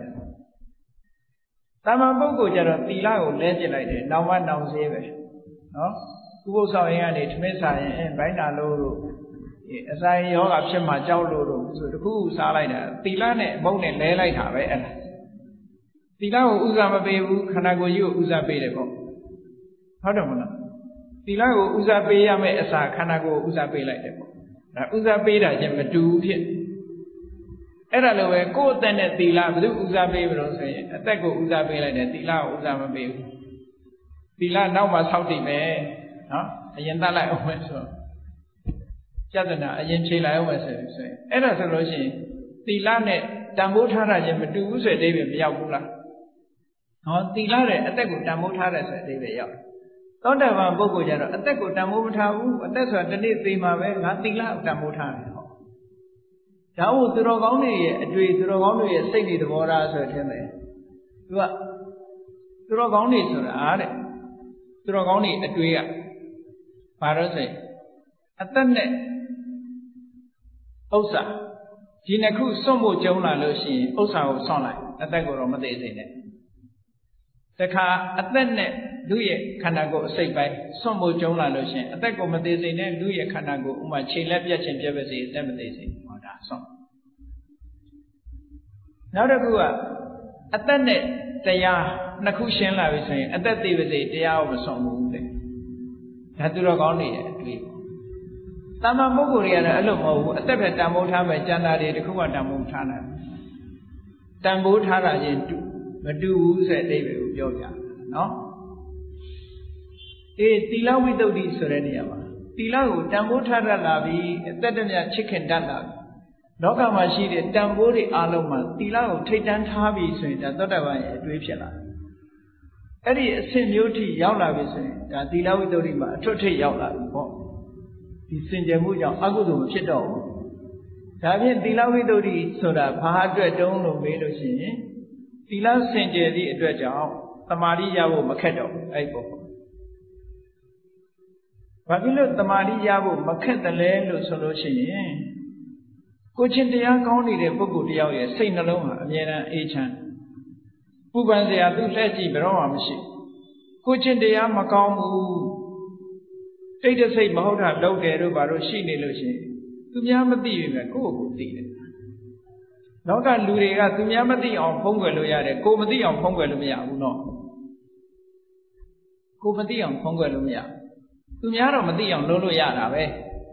တာမန်ပုဂ္ဂိုလ်ကျတော့သီလကိုလဲပြစ်လိုက်တယ်နောင်မနောင်စေးပဲနော်ဥပုသ်ဆောင်ရင်ကနေထမင်းစားရင်ဘိုင်းနာလို့အစာရင်ယောဂဖြစ်မှကြောက်လို့ဆိုတခုစားလိုက်တာသီလနဲ့မုန်းနဲ့လဲလိုက်တာပဲအဲ့ဒါသီလကိုဥစားမပေးဘူးခန္ဓာကိုယ်ကြီးကိုဥစားပေးတယ်ပေါ့ဟုတ်တယ်မလားသီလကိုဥစားပေးရမယ့်အစာခန္ဓာကိုယ်ကိုဥစားပေးလိုက်တယ်ပေါ့ဒါဥစားပေးတာချင်းမတူဘူးဖြစ်အဲ့ဒါလိုပဲကိုယ့်အသက်နဲ့သီလဘယ်သူဥစားပေးမလို့ဆိုရင်အသက်ကိုဥစားပေးလိုက်တယ်သီလကိုဥစားမပေးဘူးသီလနောက်မှဆောက်တည်မယ်နော်အရင်တတ်လိုက်အောင်ပဲဆိုပြဿနာအရင်ဖြေလိုက်အောင်ပဲဆိုရင်အဲ့ဒါဆိုလို့ရှိရင်သီလနဲ့တန်ဖိုးထားတာချင်းမတူဘူးဆိုတဲ့အဓိပ္ပာယ်မရောက်ဘူးလားဟောသီလနဲ့အသက်ကိုတန်ဖိုးထားတယ်ဆိုတဲ့အဓိပ္ပာယ်ရောက်သောတာပန်ပုဂ္ဂိုလ်ကျတော့အသက်ကိုတန်ဖိုးမထားဘူးအသက်ဆိုတာတစ်နေ့သေမှာပဲငါသီလကိုတန်ဖိုးထားတယ်ဟောဒါဟုတ်သူတော်ကောင်းတွေရဲ့အတွေ့သူတော်ကောင်းတွေရဲ့စိတ်တွေသဘောထားဆိုတဲ့မယ်သူကသူတော်ကောင်းတွေဆိုတာတဲ့သူတော်ကောင်းတွေအတွေ့ကဘာလို့ဆိုရင်အသက်နဲ့ဥစ္စာဒီနှစ်ခုစွန့်ဖို့ကြုံလာလို့ရှိရင်ဥစ္စာကိုဆွန့်လိုက်အသက်ကိုတော့မသေးစေနဲ့တခါအသက်နဲ့လူရဲ့ခန္ဓာကိုယ်အစိတ်ပိုင်းစွန့်ဖို့ကြုံလာလို့ရှိရင်အသက်ကိုမသေးစေနဲ့လူရဲ့ခန္ဓာကိုယ်ဥမာခြေလက်ပြတ်ခြင်းပြတ်ပါစေအသက်မသေးစေဟောဒါဆွန့်နောက်တစ်ခုကအသက်နဲ့တရားနှစ်ခုရှင်းလာပြီဆိုရင်အသက်သေးပါစေတရားကိုမဆွန့်ဘူးတဲ့ဒါသူတော်ကောင်းနေရဲ့အတွေ့တာမန်ပုဂ္ဂိုလ်တွေကတော့အဲ့လိုမဟုတ်ဘူးအသက်ပဲတန်ဖိုးထားမယ်ကျန်တာတွေတခုမှတန်ဖိုးထားနိုင်တန်ဖိုးထားတာချင်းမတူဘူးဆိုတဲ့အဓိပ္ပာယ်ကိုပြောပြနော်သီလဝိတ္တုဆိုတဲ့နေရာမှာသီလကိုတန်ဖိုးထားတတ်လာပြီအသက်တည်းချစ်ခင်တတ်လာပြီလောကမှာရှိတဲ့တန်ဖိုးတွေအလုံးမှာသီလကိုထိတ်တန်းထားပြီဆိုရင်ဒါသောတာပန်ရဲ့အတွေးဖြစ်လာတယ်အဲ့ဒီအဆင့်မျိုးထိရောက်လာပြီဆိုရင်ဒါသီလဝိတ္တုမှာအထွတ်ထိပ်ရောက်လာပြီပေါ့ဒီစင်ကြယ်မှုကြောင့်အကုသိုလ်မဖြစ်တော့ဘူးဒါဖြင့်သီလဝိတ္တုဆိုတာဘာအတွက်တုံးလို့မေးလို့ရှိရင်သီလစင်ကြယ်သည့်အတွက်ကြောင့်သမာဓိရဖို့မခက်တော့ဘူးအဲ့ပေါ့ဘာဖြစ်လို့သမာဓိရဖို့မခက်တယ်လဲလို့ဆိုလို့ရှိရင်ကိုချင်းတရားကောင်းနေတဲ့ပုဂ္ဂိုလ်တယောက်ရဲ့စိတ်နှလုံးဟာအမြဲတမ်းအေးချမ်းပူပန်စရာသူ့လက်ကြည့်ဘယ်တော့မှမရှိကိုချင်းတရားမကောင်းဘူးစိတ်တစိတ်မဟုတ်တာလုပ်တယ်တို့ဘာလို့ရှိနေလို့ရှိရင်သူများမသိရင်ပဲကိုယ့်ကိုယ်သိတယ်လောကလူတွေကသူများမသိအောင်ဖုံးကွယ်လို့ရတယ်ကိုယ်မသိအောင်ဖုံးကွယ်လို့မရဘူးနော်ကိုယ်မသိအောင်ဖုံးကွယ်လို့မရသူများတော့မသိအောင်လုပ်လို့ရတာပဲ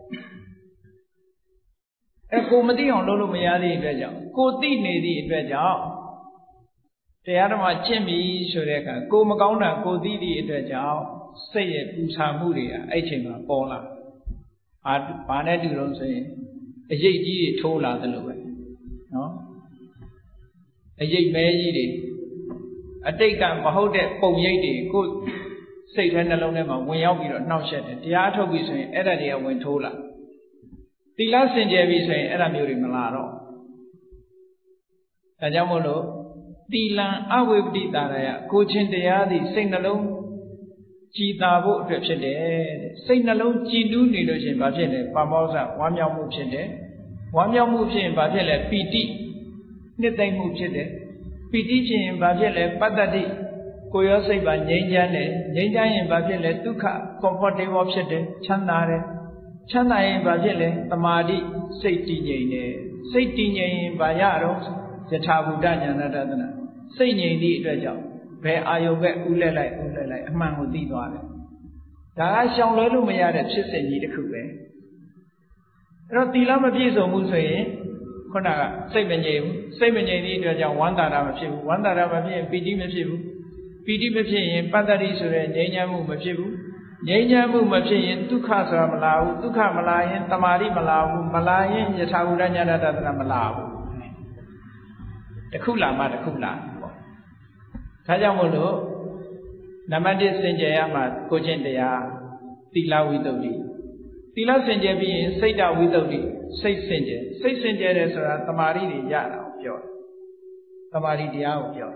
ကိုယ်မသိအောင်လုပ်လို့မရတဲ့အတွက်ကြောင့်ကိုယ်သိနေသည့်အတွက်ကြောင့်တရားဓမ္မကျင့်ပြီဆိုတဲ့အခါကိုယ်မကောင်းတာကိုယ်သိသည့်အတွက်ကြောင့်စိတ်ရဲ့ပူဆာမှုတွေကအဲ့ချိန်မှာပေါ်လာဘာနဲ့တူလို့ဆိုရင်အရိပ်ကြီးတွေထိုးလာတယ်လို့ပဲနော်အရိပ်မဲကြီးတွေအတိတ်ကမဟုတ်တဲ့ပုံရိပ်တွေကိုစိတ်ထဲနှလုံးထဲမှာဝင်ရောက်ပြီးတော့နှောက်ယှက်တယ်တရားထုတ်ပြီဆိုရင်အဲ့ဒါတွေကဝင်ထိုးလာသီလစင်ကြယ်ပြီဆိုရင်အဲ့ဒါမျိုးတွေမလာတော့ဒါကြောင့်မို့လို့သီလံအဝိပတိတာရကိုချင်းတရားသည်စိတ်နှလုံးကြည်သာဖို့အတွက်ဖြစ်တယ်တဲ့စိတ်နှလုံးကြည်နူးနေလို့ရှိရင်ဘာဖြစ်လဲပါမောဇဝမ်းမြောက်မှုဖြစ်တယ်ဝမ်းမြောက်မှုဖြစ်ရင်ဘာဖြစ်လဲပီတိနှစ်သိမ့်မှုဖြစ်တယ်ပီတိဖြစ်ရင်ဘာဖြစ်လဲပတ္တတိကိုယ်ရောစိတ်ပါငြိမ်းချမ်းတယ်ငြိမ်းချမ်းရင်ဘာဖြစ်လဲဒုက္ခ comfortable ဖြစ်တယ်ချမ်းသာတယ်ချမ်းသာရင်ဘာဖြစ်လဲသမာဓိစိတ်တည်ငြိမ်တယ်စိတ်တည်ငြိမ်ရင်ဘာရတော့ယထာဘူတဉာဏတဒနာစိတ်ငြိမ်သည့်အတွက်ကြောင့်ဘယ်အာယုံပဲဥလဲလိုက်အမှန်ကိုသိသွားတယ်ဒါကရှောင်လွဲလို့မရတဲ့ဖြစ်စဉ်ကြီးတစ်ခုပဲအဲ့တော့သီလမပြည့်စုံဘူးဆိုရင်ခုနကစိတ်မငြိမ်ဘူးစိတ်မငြိမ်သည့်အတွက်ကြောင့်ဝမ်းသာတာမဖြစ်ဘူးဝမ်းသာတာမဖြစ်ရင်ပီတိမဖြစ်ဘူးပီတိမဖြစ်ရင်ပတ္တတိဆိုတဲ့ငြိမ်းချမ်းမှုမဖြစ်ဘူးငြိမ်းချမ်းမှုမဖြစ်ရင်ဒုက္ခဆိုတာမလာဘူးဒုက္ခမလာရင်တမာတိမလာဘူးမလာရင်ယထာဘူတဉာဏတဒနာမလာဘူးတစ်ခုလာမှတစ်ခုလာပေါ့ဒါကြောင့်မို့လို့နံပါတ်1စင်ကြယ်ရမှာကိုချင်းတရားသီလဝိတ္တုသီလစင်ကြယ်ပြီးရင်စိတ်တဝိတ္တုစိတ်စင်ကြယ်တယ်ဆိုတာတမာတိတွေရတာကိုပြောတယ်တမာတိတရားကိုပြောတယ်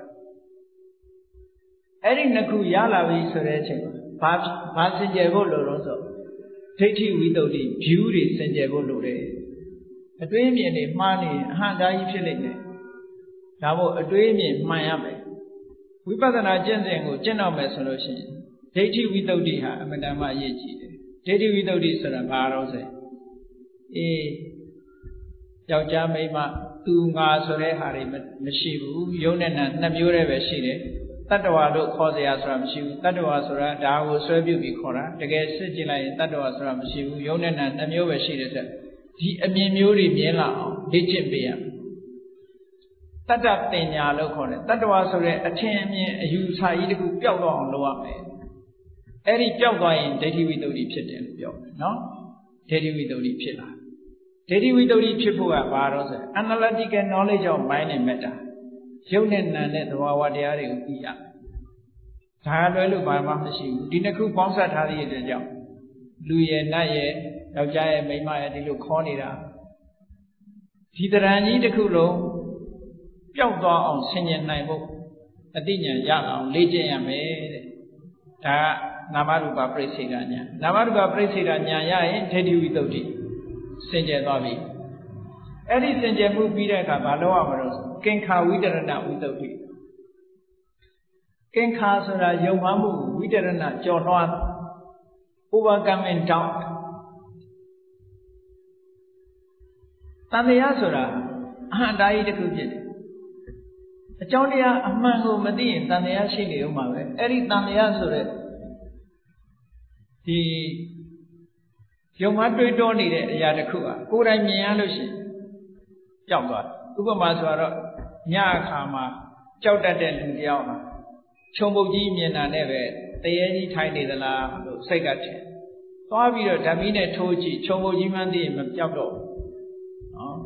အဲ့ဒီနှစ်ခုရလာပြီဆိုတဲ့အချိန်ဘာစင်ကြယ်ဖို့လိုလို့ဆိုဒိဋ္ဌိဝိတ္တု view တွေစင်ကြယ်ဖို့လိုတယ်အတွေးအမြင်တွေမှားနေရင်အဟံဒါကြီးဖြစ်လိမ့်မယ်ဒါမို့အတွေးအမြင်မှန်ရမယ်ဝိပဿနာကျင့်စဉ်ကိုကျင့်တော့မယ်ဆိုလို့ရှိရင်ဒိဋ္ဌိဝိတ္တုဟာအမှန်တမ်းအရေးကြီးတယ် Detti Vituddhiဆိုတာဘာတော့ဆိုယောက်ျားမိန်းမသူငါဆိုတဲ့ဟာတွေမရှိဘူးယုံနဲ့နာနှစ်မျိုးတည်းပဲရှိတယ်တတ္တဝါတို့ခေါ်စရာဆိုတာမရှိဘူးတတ္တဝါဆိုတာဒါကိုဆွဲပြုပြီးခေါ်တာတကယ်စစ်ကြည့်လိုက်ရင်တတ္တဝါဆိုတာမရှိဘူးယုံနဲ့နာနှစ်မျိုးပဲရှိတယ်တဲ့ဒီအမြင်မျိုးတွေမြင်လာအောင်လေ့ကျင့်ပေးရမယ်တတ္တပညာလို့ခေါ်တယ်တတ္တဝါဆိုတဲ့အထင်အမြင်အယူဆကြီးတစ်ခုပျောက်တော့အောင်လုပ်ရမယ်အဲ့ဒီပျောက်သွားရင်ဒိဋ္ဌိဝိတ္တုဖြစ်တယ်လို့ပြောတယ်နော်ဒိဋ္ဌိဝိတ္တုဖြစ်လာဒိဋ္ဌိဝိတ္တုဖြစ်ဖို့ကဘာတော့ဆို analytical knowledge of mind and matter ရုပ်နဲ့နာမ်နဲ့သဘာဝတရားတွေကိုသိရဒါလွယ်လို့ဘာမှမရှိဘူးဒီနှစ်ခုပေါင်းစပ်ထားတဲ့အတွက်ကြောင့်လူရဲ့နတ်ရဲ့ယောက်ျားရဲ့မိန်းမရဲ့ဒီလိုခေါ်နေတာဒီတရံကြီးတစ်ခုလုံးပျောက်သွားအောင်ဆင်ញင်နိုင်ဖို့အသိဉာဏ်ရအောင်လေ့ကျင့်ရမယ်တဲ့ဒါကနာမရူပပရိစ္ဆေဒဉာဏ်နာမရူပပရိစ္ဆေဒဉာဏ်ရရင်ဒိဋ္ဌိဝိတ္တုစင်ကြယ်သွားပြီအဲ့ဒီစင်ကြယ်မှုပြီးတဲ့အခါဘာလုပ်ရမလို့ကင်္ခာဝိတရဏဝိတ္တုကင်္ခာဆိုတာယုံမှမှုဝိတရဏကြော်လွှား overcoming doubt တန်တရားဆိုတာအဟံတာကြီးတစ်ခုဖြစ်တယ်အကြောင်းတရားအမှန်ကိုမသိရင်တန်တရားရှိနေဦးမှာပဲအဲ့ဒီတန်တရားဆိုတဲ့ဒီယုံမှတွေးတောနေတဲ့အရာတစ်ခုอ่ะကိုယ်တိုင်မြင်ရလို့ရှိရင်ပျောက်သွားဥပမာဆိုတော့ညအခါမှာကြောက်တတ်တဲ့လူတယောက်ဟာခြုံပုတ်ကြီးမြင်တာနဲ့ပဲတရေကြီးထိုင်နေသလားလို့စိတ်ကထင်သွားပြီးတော့ဓာမီနဲ့ထိုးကြည့်ခြုံပုတ်ကြီးမှန်းသိရင်မပျောက်တော့ဘူးနော်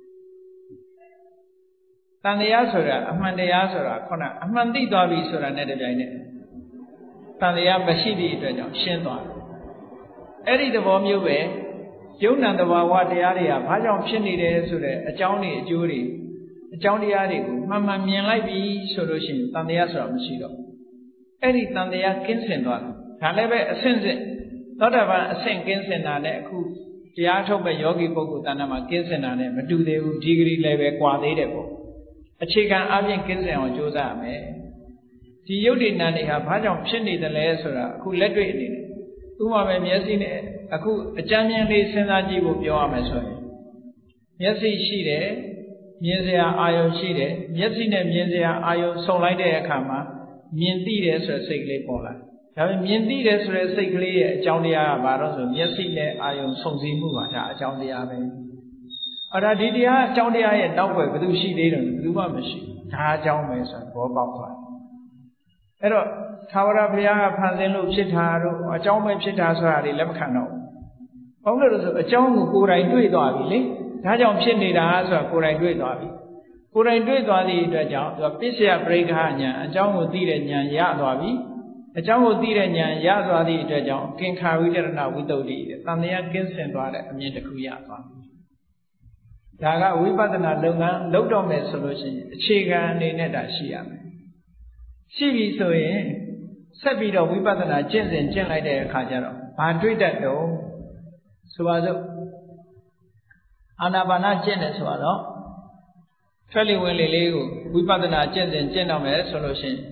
တန်တရားဆိုတာအမှန်တရားဆိုတာခုနအမှန်သိသွားပြီဆိုတာနဲ့တပြိုင်နက်တန်တရားမရှိသည့်အတွက်ကြောင့်ရှင်းသွားတယ်အဲ့ဒီသဘောမျိုးပဲယုံနာတဘာဝတရားတွေကဘာကြောင့်ဖြစ်နေတယ်ဆိုတဲ့အကြောင်းတွေအကျိုးတွေအကြောင်းတရားတွေကိုမှန်မှန်မြင်လိုက်ပြီဆိုလို့ရှိရင်တန်တရားဆိုတာမရှိတော့အဲ့ဒီတန်တရားကင်းစင်သွားတယ်ဒါလည်းပဲအဆင့်ဆင့်သောတာပန်အဆင့်ကင်းစင်တာနဲ့အခုတရားထုတ်မဲ့ယောဂီပုဂ္ဂိုလ်တဏ္ဍာမှာကင်းစင်တာနဲ့မတူသေးဘူးဒီဂရီလည်းပဲကွာသေးတယ်ပေါ့အခြေခံအပြင်ကင်းစင်အောင်ကြိုးစားရမယ်ဒီယုတ်တိဏ္ဍတွေဟာဘာကြောင့်ဖြစ်နေတယ်လဲဆိုတာအခုလက်တွေ့အနေနဲ့ဥပမာပဲမျက်စိနဲ့အခုအကြမ်းမြင်လေးစဉ်းစားကြည့်ဖို့ပြောရမယ်ဆိုရင်မျက်စိရှိတယ်မြင်စရာအာယုံရှိတယ်မျက်စိနဲ့မြင်စရာအာယုံဆုံလိုက်တဲ့အခါမှာမြင်သိတယ်ဆိုတဲ့စိတ်ကလေးပေါ်လာဒါပေမဲ့မြင်သိတယ်ဆိုတဲ့စိတ်ကလေးရဲ့အကြောင်းတရားကဘာလို့ဆိုမျက်စိနဲ့အာယုံဆုံစည်းမှုပါဒါအကြောင်းတရားပဲအဲ့ဒါဒီတရားအကြောင်းတရားရဲ့နောက်ွယ်ဘယ်သူရှိသေးတယ်ဘယ်သူမှမရှိဒါအကြောင်းပဲဆိုတော့ဘောပေါက်သွားအဲ့တော့သာဝရဘုရားကဖန်ဆင်းလို့ဖြစ်တာတို့အကြောင်းပဲဖြစ်တာဆိုတာတွေလက်မခံတော့ဘူး။ဘာလို့လဲဆိုအကြောင်းကိုကိုယ်တိုင်တွေ့သွားပြီလေ။ဒါကြောင့်ဖြစ်နေတာဆိုတာကိုယ်တိုင်တွေ့သွားပြီ။ကိုယ်တိုင်တွေ့သွားသည့်အတွက်ကြောင့်သူကပစ္စယပရိက္ခဉာဏ်အကြောင်းကိုသိတဲ့ဉာဏ်ရသွားပြီ။အကြောင်းကိုသိတဲ့ဉာဏ်ရသွားသည့်အတွက်ကြောင့်ကင်္ခာဝိတရဏဝိတ္တုတန်တရားကင်းစင်သွားတဲ့အမြင်တစ်ခုရသွားပြီ။ဒါကဝိပဿနာလုပ်ငန်းလုပ်တော့မယ်ဆိုလို့ရှိရင်အခြေခံအနေနဲ့ဒါရှိရမယ်။ရှိပြီဆိုရင်ဆက်ပြီးတော့ဝိပဿနာကျင့်စဉ်ကျင့်လိုက်တဲ့အခါကျတော့ဘာတွေ့တတ်တော့ဆိုပါစို့အာနာပါနကျင့်တယ်ဆိုတော့ထွက်လေဝင်လေလေးကိုဝိပဿနာကျင့်စဉ်ကျင့်တော့မယ်ဆိုလို့ရှိရင်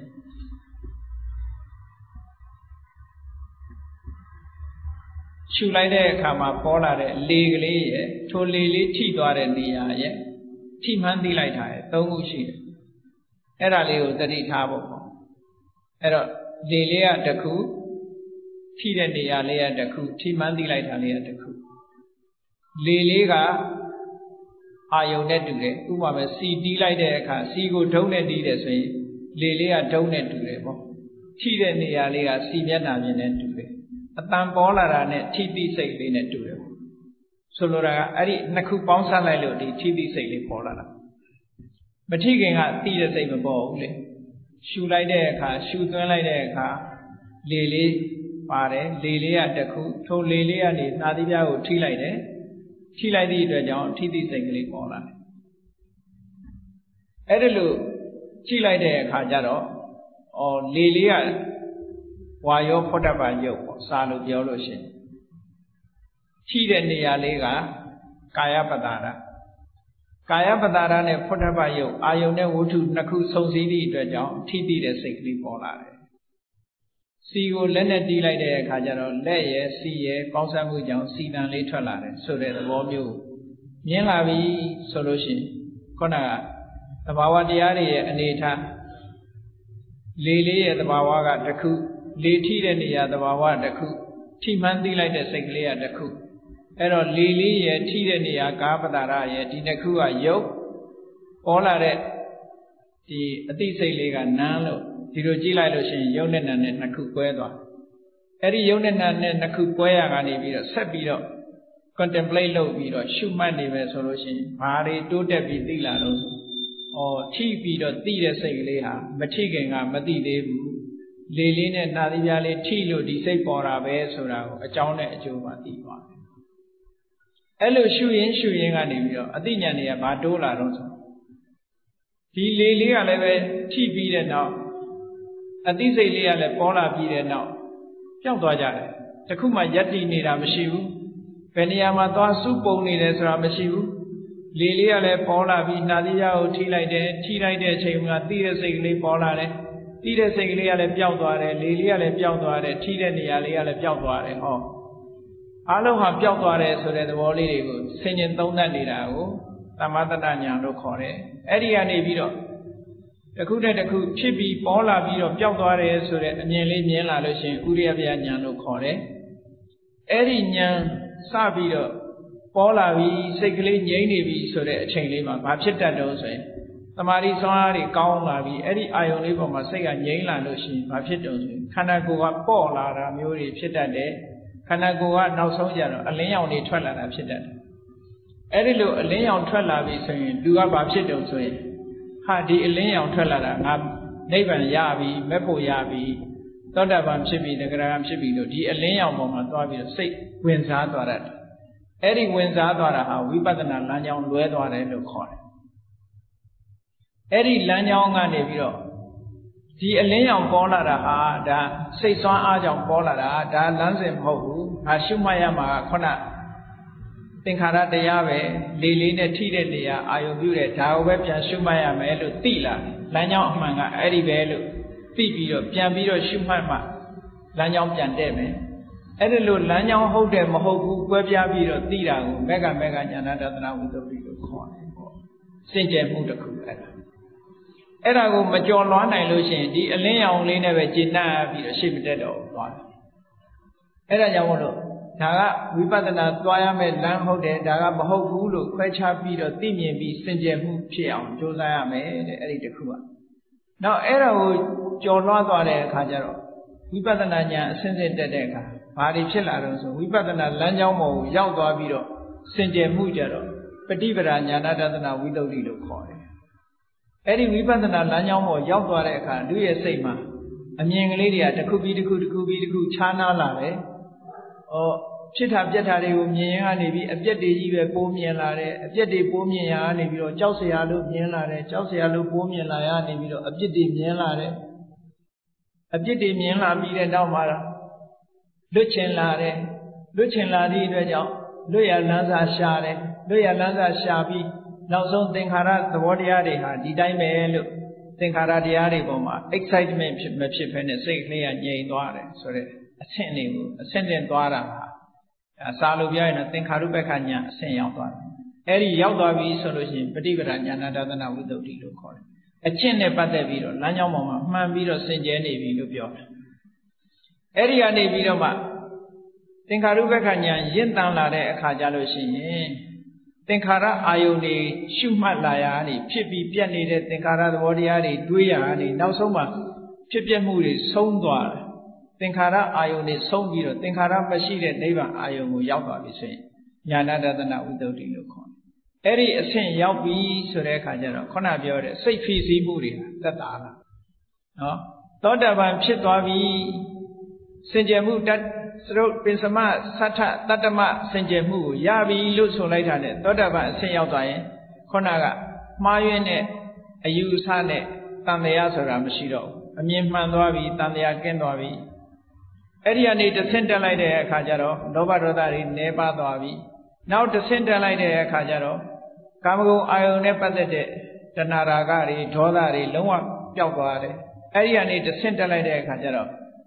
ရှုလိုက်တဲ့အခါမှာပေါ်လာတဲ့လေကလေးရဲ့ထိုလေလေးထိသွားတဲ့နေရာရဲ့ထိမှန်းသိလိုက်တာရဲ့၃ခုရှိတယ်အဲ့ဒါလေးကိုသတိထားဖို့ပေါ့အဲ့တော့လေလေးကတစ်ခုထိတဲ့နေရာလေးကတစ်ခုထိမှန်းသိလိုက်တာလေးကတစ်ခုလေလေးကအာယုံနဲ့တူတယ်ဥပမာပဲစီတီးလိုက်တဲ့အခါစီကိုဒုံးနဲ့တီးတယ်ဆိုရင်လေလေးကဒုံးနဲ့တူတယ်ပေါ့ထိတဲ့နေရာလေးကစီမျက်နှာပြင်နဲ့တူတယ်အတန်ပေါ်လာတာနဲ့ထိတိစိတ်လေးနဲ့တူတယ်ပေါ့ဆိုလိုတာကအဲ့ဒီနှစ်ခုပေါင်းစပ်လိုက်လို့ဒီထိတိစိတ်လေးပေါ်လာတာမထိခင်ကတီးတဲ့စိတ်မပေါ်ဘူးလေရှူလိုက်တဲ့အခါရှူသွင်းလိုက်တဲ့အခါလေလေးပါတယ်လေလေးကတစ်ခုထိုလေလေးကနေနှာသီးပြားကိုထိလိုက်တယ်ထိလိုက်သည့်အတွက်ကြောင့်ထိတိစိတ်ကလေးပေါ်လာတယ်အဲ့ဒါလို့ထိလိုက်တဲ့အခါကျတော့လေလေးကဝါယောဖောတ္တပယုတ်ပေါ့စာလို့ပြောလို့ရှိရင်ထိတဲ့နေရာလေးကကာယပတ္တာရကာယပတ္တာရနဲ့ဖောတ္တပယုတ်အာယုန်နဲ့ဝတ္ထုနှစ်ခုစုံစည်းသည့်အတွက်ကြောင့်ထိတိတဲ့စိတ်ကလေးပေါ်လာတယ်စီကိုလက်နဲ့တီးလိုက်တဲ့အခါကျတော့လက်ရဲ့စီရဲ့ပေါင်းစပ်မှုကြောင့်စီတန်လေးထွက်လာတယ်ဆိုတဲ့သဘောမျိုးမြင်လာပြီဆိုလို့ရှိရင်ခုနကသဘာဝတရားတွေရဲ့အနေထားလေလေးရဲ့သဘာဝကတစ်ခုလေထိတဲ့နေရာသဘာဝတစ်ခုထိမှန်းသိလိုက်တဲ့စိတ်ကလေးကတစ်ခုအဲ့တော့လေလေးရဲ့ထိတဲ့နေရာကာပတာရရဲ့ဒီတစ်ခုကယုတ်ပေါ်လာတဲ့ဒီအသိစိတ်လေးကနန်းလို့ဒီလိုကြည့်လိုက်လို့ရှိရင်ယုတ်နဲ့နံနဲ့နှစ်ခုကွဲသွားအဲ့ဒီယုတ်နဲ့နံနဲ့နှစ်ခုကွဲရကနေပြီးတော့ဆက်ပြီးတော့ contemplate လုပ်ပြီးတော့ရှုမှတ်နေပဲဆိုလို့ရှိရင်ဘာတွေတိုးတက်ပြီးသိလာတော့ထိပြီးတော့သိတဲ့စိတ်ကလေးဟာမထိခင်ကမသိသေးဘူးလေလေးနဲ့နာသီးပြားလေးထိလို့ဒီစိတ်ပေါ်တာပဲဆိုတာကိုအကြောင်းနဲ့အကျိုးမှသိသွားတယ်အဲ့လိုရှုရင်ကနေပြီးတော့အသိဉာဏ်တွေကဘာတိုးလာတော့ဆိုဒီလေလေးကလည်းပဲထိပြီးတဲ့နောက်အသိစိတ်လေးကလည်းပေါ်လာပြီးတဲ့နောက်ပျောက်သွားကြတယ်တခုမှယက်တည်နေတာမရှိဘူးဘယ်နေရာမှာသွားစုပုံနေတယ်ဆိုတာမရှိဘူးလေလေးကလည်းပေါ်လာပြီးနာသီးပြားကိုထိလိုက်တယ်ထိလိုက်တဲ့အချိန်မှာသိတဲ့စိတ်ကလေးပေါ်လာတယ်သိတဲ့စိတ်ကလေးကလည်းပျောက်သွားတယ်လေလေးကလည်းပျောက်သွားတယ်ထိတဲ့နေရာလေးကလည်းပျောက်သွားတယ်ဟောအားလုံးဟာပျောက်သွားတယ်ဆိုတဲ့သဘောလေးတွေကိုဆင်ញင်သုံးသပ်နေတာကိုသမထဉာဏ်လို့ခေါ်တယ်အဲ့ဒီကနေပြီးတော့တစ်ခုနဲ့တစ်ခုဖြစ်ပြီးပေါ်လာပြီးတော့ပျောက်သွားတယ်ဆိုတဲ့အမြင်လေးမြင်လာလို့ရှိရင်ဥရိယပယဉာဏ်လို့ခေါ်တယ်အဲ့ဒီဉာဏ်စပြီးတော့ပေါ်လာပြီးစိတ်ကလေးငြိမ့်နေပြီဆိုတဲ့အချိန်လေးမှာဘာဖြစ်တတ်တော့ဆိုရင်သမာဓိစွမ်းအားတွေကောင်းလာပြီးအဲ့ဒီအာယုံလေးပေါ်မှာစိတ်ကငြိမ့်လာလို့ရှိရင်ဘာဖြစ်တော့ဆိုရင်ခန္ဓာကိုယ်ကပေါ့လာတာမျိုးတွေဖြစ်တတ်တယ်ခန္ဓာကိုယ်ကနောက်ဆုံးကျတော့အလင်းရောင်တွေထွက်လာတာဖြစ်တတ်တယ်အဲ့ဒီလိုအလင်းရောင်ထွက်လာပြီဆိုရင်လူကဘာဖြစ်တော့ဆိုရင်ဟာဒီအလင်းရောင်ထွက်လာတာငါနိဗ္ဗာန်ရပြီမဲ့ဖို့ရပြီသောတာပန်ဖြစ်ပြီတဂရဂံဖြစ်ပြီလို့ဒီအလင်းရောင်ပေါ်မှာသွားပြီးတော့စိတ်ဝင်စားသွားတတ်တယ်အဲ့ဒီဝင်စားသွားတာဟာဝိပဿနာလမ်းကြောင်းလွဲသွားတယ်လို့ခေါ်တယ်အဲ့ဒီလမ်းကြောင်းကနေပြီးတော့ဒီအလင်းရောင်ပေါ်လာတာဟာဒါစိတ်ဆွမ်းအားကြောင့်ပေါ်လာတာဒါလမ်းစဉ်မဟုတ်ဘူးငါရှုမှတ်ရမှာခုနသင်္ခါရတရားပဲလေလေးနဲ့ထိတဲ့နေရာအာယုပြုတဲ့ဒါကိုပဲပြန်ရှုမှတ်ရမယ်လို့သိလာလမ်းကြောင်းအမှန်ကအဲ့ဒီပဲလို့သိပြီးတော့ပြန်ပြီးတော့ရှုမှတ်မှလမ်းကြောင်းပြန်တဲ့မယ်အဲ့ဒီလိုလမ်းကြောင်းဟုတ်တယ်မဟုတ်ဘူးကွဲပြားပြီးတော့သိတာကိုမေဃဉာဏတသနာဝိသုဒ္ဓိလို့ခေါ်တယ်ပေါ့စင်ကြယ်မှုတစ်ခုအဲ့ဒါကိုမကြော်လွှမ်းနိုင်လို့ရှိရင်ဒီအလင်းရောင်လေးနဲ့ပဲကျင့်တတ်ပြီးတော့ရှေ့မတက်တော့ဘူးသွားတယ်အဲ့ဒါကြောင့်မို့လို့ဒါကဝိပဿနာသွားရမယ့်လမ်းဟုတ်တယ်ဒါကမဟုတ်ဘူးလို့ခွဲခြားပြီးတော့သိမြင်ပြီးစင်ကြယ်မှုဖြစ်အောင်ကြိုးစားရမယ်တဲ့အဲ့ဒီတစ်ခုကနောက်အဲ့ဒါကိုကြော်လွှမ်းသွားတဲ့အခါကျတော့ဝိပဿနာဉာဏ်အဆင့်ဆင့်တက်တဲ့အခါဘာတွေဖြစ်လာတော့ဆိုဝိပဿနာလမ်းကြောင်းပေါ်ကိုရောက်သွားပြီးတော့စင်ကြယ်မှုကြတော့ပฏิပဒါဉာဏတသနာဝိသုဒ္ဓိလို့ခေါ်တယ်အဲ့ဒီဝိပဿနာလမ်းကြောင်းပေါ်ရောက်သွားတဲ့အခါလူရဲ့စိတ်မှာအမြင်ကလေးတွေကတစ်ခုပြီးတစ်ခုခြားနားလာတယ်ဖြစ်တာပြက်တာတွေကိုမြင်ရကနေပြီးအပြက်တွေကြီးပဲပိုးမြင်လာတယ်အပြက်တွေပိုးမြင်ရကနေပြီးတော့ကြောက်စရာလို့မြင်လာတယ်ကြောက်စရာလို့ပိုးမြင်လာရနေပြီးတော့အပြက်တွေမြင်လာတယ်အပြက်တွေမြင်လာပြီးတဲ့နောက်မှာလွတ်ချင်လာတယ်လွတ်ချင်လာသည့်အတွက်ကြောင့်လွတ်ရလန်းစာရှာတယ်လွတ်ရလန်းစာရှာပြီးနောက်ဆုံးသင်္ခါရသဘောတရားတွေဟာဒီတိုင်းပဲလို့သင်္ခါရတရားတွေပေါ်မှာ excitement မဖြစ်ဘဲနဲ့စိတ်ကလေးကငြိမ်သွားတယ်ဆိုတဲ့အဆင့်လေးကိုအဆင့်တင်သွားတာဟာစာလို့ပြောရင်တော့သင်္ခါရုပ္ပခဉာဏ်အဆင့်ရောက်သွားတယ်အဲ့ဒီရောက်သွားပြီဆိုလို့ရှိရင်ပฏิပဒါဉာဏတသနာဝိသုဒ္ဓိလို့ခေါ်တယ်အကျင့်နဲ့ပတ်သက်ပြီးတော့လမ်းကြောင်းပေါ်မှာမှန်ပြီးတော့စင်ကြဲနေပြီလို့ပြောတယ်အဲ့ဒီကနေပြီးတော့မှသင်္ခါရုပ္ပခဉာဏ်ရင့်တန်လာတဲ့အခါကျလို့ရှိရင်သင်္ခါရအာယုန်တွေရှုမှတ်လာရနေဖြစ်ပြီးပြတ်နေတဲ့သင်္ခါရသဘောတရားတွေတွေးရနေနောက်ဆုံးမှဖြစ်ပြမှုတွေဆုံးသွားတယ်သင်္ခါရအာယုန်တွေဆုံးပြီးတော့သင်္ခါရမရှိတဲ့နိဗ္ဗာန်အာယုန်ကိုရောက်သွားပြီဆိုရင်ဉာဏတသနာဝိသုဒ္ဓိလို့ခေါ်တယ်အဲ့ဒီအဆင့်ရောက်ပြီဆိုတဲ့အခါကျတော့ခုနပြောတဲ့စိတ်ဖိစီးမှုတွေသက်သာလာနော်သောတာပန်ဖြစ်သွားပြီစင်ကြယ်မှုတတ်သရုပ်ပင်စမသတ္ထတတ္တမစင်ကြယ်မှုကိုရပြီလို့ဆိုလိုက်တာနဲ့သောတာပန်အဆင့်ရောက်သွားရင်ခုနကမှားယွင်းတဲ့အယူအဆနဲ့တန်တရားဆိုတာမရှိတော့ဘူးအမြင်မှန်သွားပြီတန်တရားကင်းသွားပြီအဲ့ဒီကနေတဆင့်တက်လိုက်တဲ့အခါကျတော့လောဘဒေါသတွေနည်းပါးသွားပြီနောက်တဆင့်တက်လိုက်တဲ့အခါကျတော့ကာမဂုဏ်အာယုန်နဲ့ပတ်သက်တဲ့တဏှာရာဂတွေဒေါသတွေလုံးဝပျောက်သွားတယ်အဲ့ဒီကနေတဆင့်တက်လိုက်တဲ့အခါကျတော့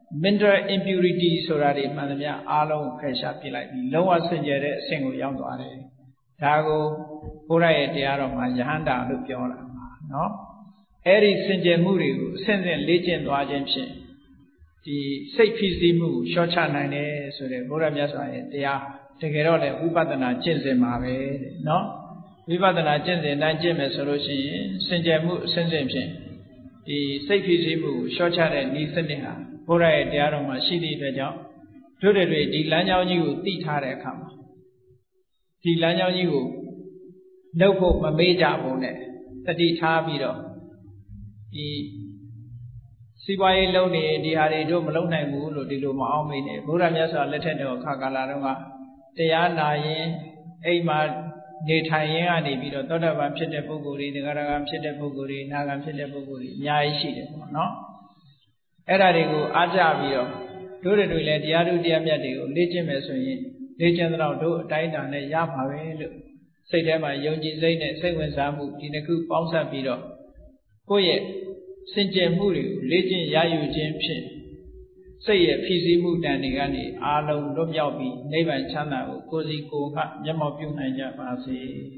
mineral impurity ဆိုတာတွေမှန်သမျှအားလုံးဖယ်ရှားပြစ်လိုက်ပြီးလုံးဝစင်ကြယ်တဲ့အဆင့်ကိုရောက်သွားတယ်ဒါကိုဘုရားရဲ့တရားတော်မှာယဟန္တာလို့ပြောတာပါနော်အဲ့ဒီစင်ကြယ်မှုတွေကိုအစဉ်စဉ်လေ့ကျင့်သွားခြင်းဖြင့်ဒီစိတ်ဖြစ်စီမှုကိုလျှော့ချနိုင်တယ်ဆိုတဲ့ဘုရားမြတ်စွာရဲ့တရားတကယ်တော့လေဝိပဿနာကျင့်စဉ်မှာပဲတဲ့နော်ဝိပဿနာကျင့်စဉ်တိုင်းကျင့်မယ်ဆိုလို့ရှိရင်စင်ကြယ်မှုအစဉ်စဉ်ဖြင့်ဒီစိတ်ဖြစ်စီမှုကိုလျှော့ချတဲ့ဤစနစ်ဟာဘုရားရဲ့တရားတော်မှာရှိသည့်အတွက်ကြောင့်တို့တွေဒီလမ်းကြောင်းကြီးကိုသိထားတဲ့အခါမှာဒီလမ်းကြောင်းကြီးကိုနှုတ်ဖို့မမေ့ကြဘူးနဲ့တတိထားပြီးတော့ဒီစီးပွားရေးလုပ်နေဒီဟာတွေတို့မလုပ်နိုင်ဘူးလို့ဒီလိုမအောင်မေ့နဲ့ဘုရားမြတ်စွာလက်ထက်တော်အခါကာလတုန်းကတရားနာရင်အိမ်မှာနေထိုင်ရင်းကနေပြီးတော့သောတာပန်ဖြစ်တဲ့ပုဂ္ဂိုလ်တွေသဂရဂံဖြစ်တဲ့ပုဂ္ဂိုလ်တွေနာဂံဖြစ်တဲ့ပုဂ္ဂိုလ်တွေအများကြီးရှိတယ်ပေါ့နော်အဲ့ဒါတွေကိုအားကြပြီးတော့တို့တွေလည်းတရားဓုတရားမြတ်တွေကိုလေ့ကျင့်မယ်ဆိုရင်လေ့ကျင့်တော့တို့အတိုင်းအတာနဲ့ရမှာပဲလို့စိတ်ထဲမှာယုံကြည်စိတ်နဲ့စိတ်ဝင်စားမှုဒီတစ်ခုပေါင်းစပ်ပြီးတော့ကိုယ့်ရဲ့စင်ကြယ်မှုတွေကိုလေ့ကျင့်ရယူခြင်းဖြင့်စိတ်ရဲ့ဖြစ်စည်းမှုတန်တွေကနေအားလုံးလွတ်မြောက်ပြီးနိဗ္ဗာန်ချမ်းသာကိုကိုယ်စီကိုယ်ကမျက်မှောက်ပြုနိုင်ကြပါစေ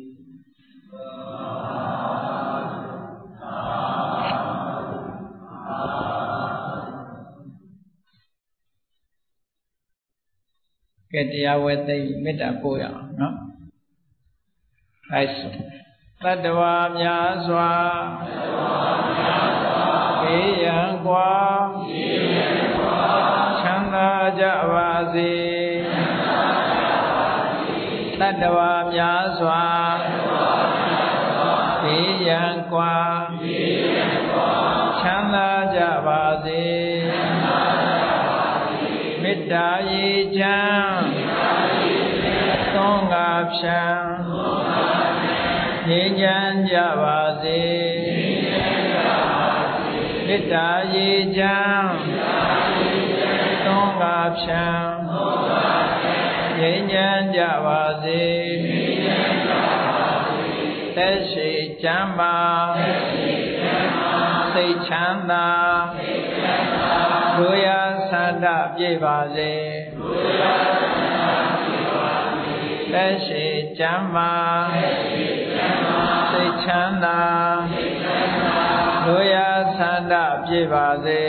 ကဲတရားဝဲသိမေတ္တာပို့ရအောင်နော်အဲဆိုတတ္တဝါများစွာဘေးရန်ကွာချမ်းသာကြပါစေတတ္တဝါများစွာဘေးရန်ကွာချမ်းသာကြပါစေမေတ္တာရေချမ်းသုံးငါဖြံငြိမ်းချမ်းကြပါစေမေတ္တာရေချမ်းသုံးငါဖြံငြိမ်းချမ်းကြပါစေသက်ရှိချမ်းသာစိတ်ချမ်းသာတို့ရဆန္ဒပြည့်ပါစေသက်ရှိချမ်းသာစိတ်ချမ်းသာတို့ရဆန္ဒပြည့်ပါစေ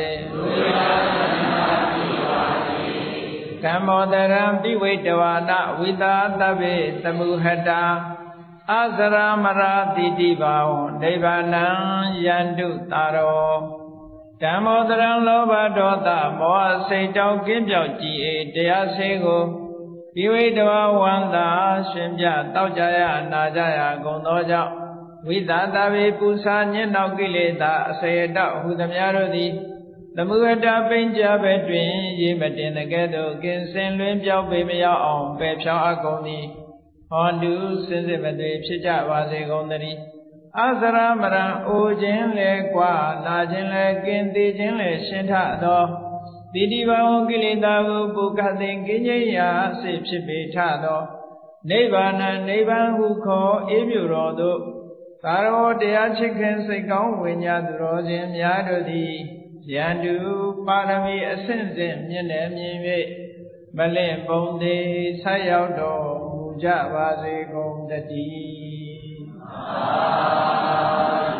ကမ္မောတရံပိဝိတဝါဒဝိသာတဗ္ဗေသမုဟတာအစရမရာတိတိဘာဝနိဗ္ဗာနံယန္တုတာရောဓမ္မောတရံလောဘဒေါသမောဟစိတ်တောက်ကင်းပြောက်ကြည်တရားစေကိုပိဝိတဝါဝန္တာရှင်ပြတောက်ကြရနာကြရကုန်သောကြောင့်ဝိသတဗေပူဇာညစ်နောက်ကိလေသာအစေတောက်ဟုသမျှတို့သည်သမုဟတပိဉ္ကြဘက်တွင်ရေမတင်တဲ့ကဲ့သို့ကင်းစင်လွင်ပြောက်ပေမရောက်အောင်ပယ်ဖြောင်းအပ်ကုန်သည်ဟောတုစင်စစ်မသွေဖြစ်ကြပါစေကုန်သတည်းအစရမရံအိုခြင်းလေကွာနာခြင်းလေကင်းသေးခြင်းလေရှင်းထသောတိတိဘဝကိလေသာကိုပုခတ်သိကင်းခြင်းရာစိတ်ဖြစ်ပေထသောနိဗ္ဗာန်နိဗ္ဗာန်ဟုခေါ်အေးမြူတော်သို့သာရောတရားချစ်ခင်စိတ်ကောင်းဝိညာသူတော်ရှင်များတို့သည်ယန္တုပါရမီအစဉ်စဉ်မြင့်တယ်မြင်၍မလင့်ပုံသေးဆက်ရောက်တော်မူကြပါစေကုန်တည်း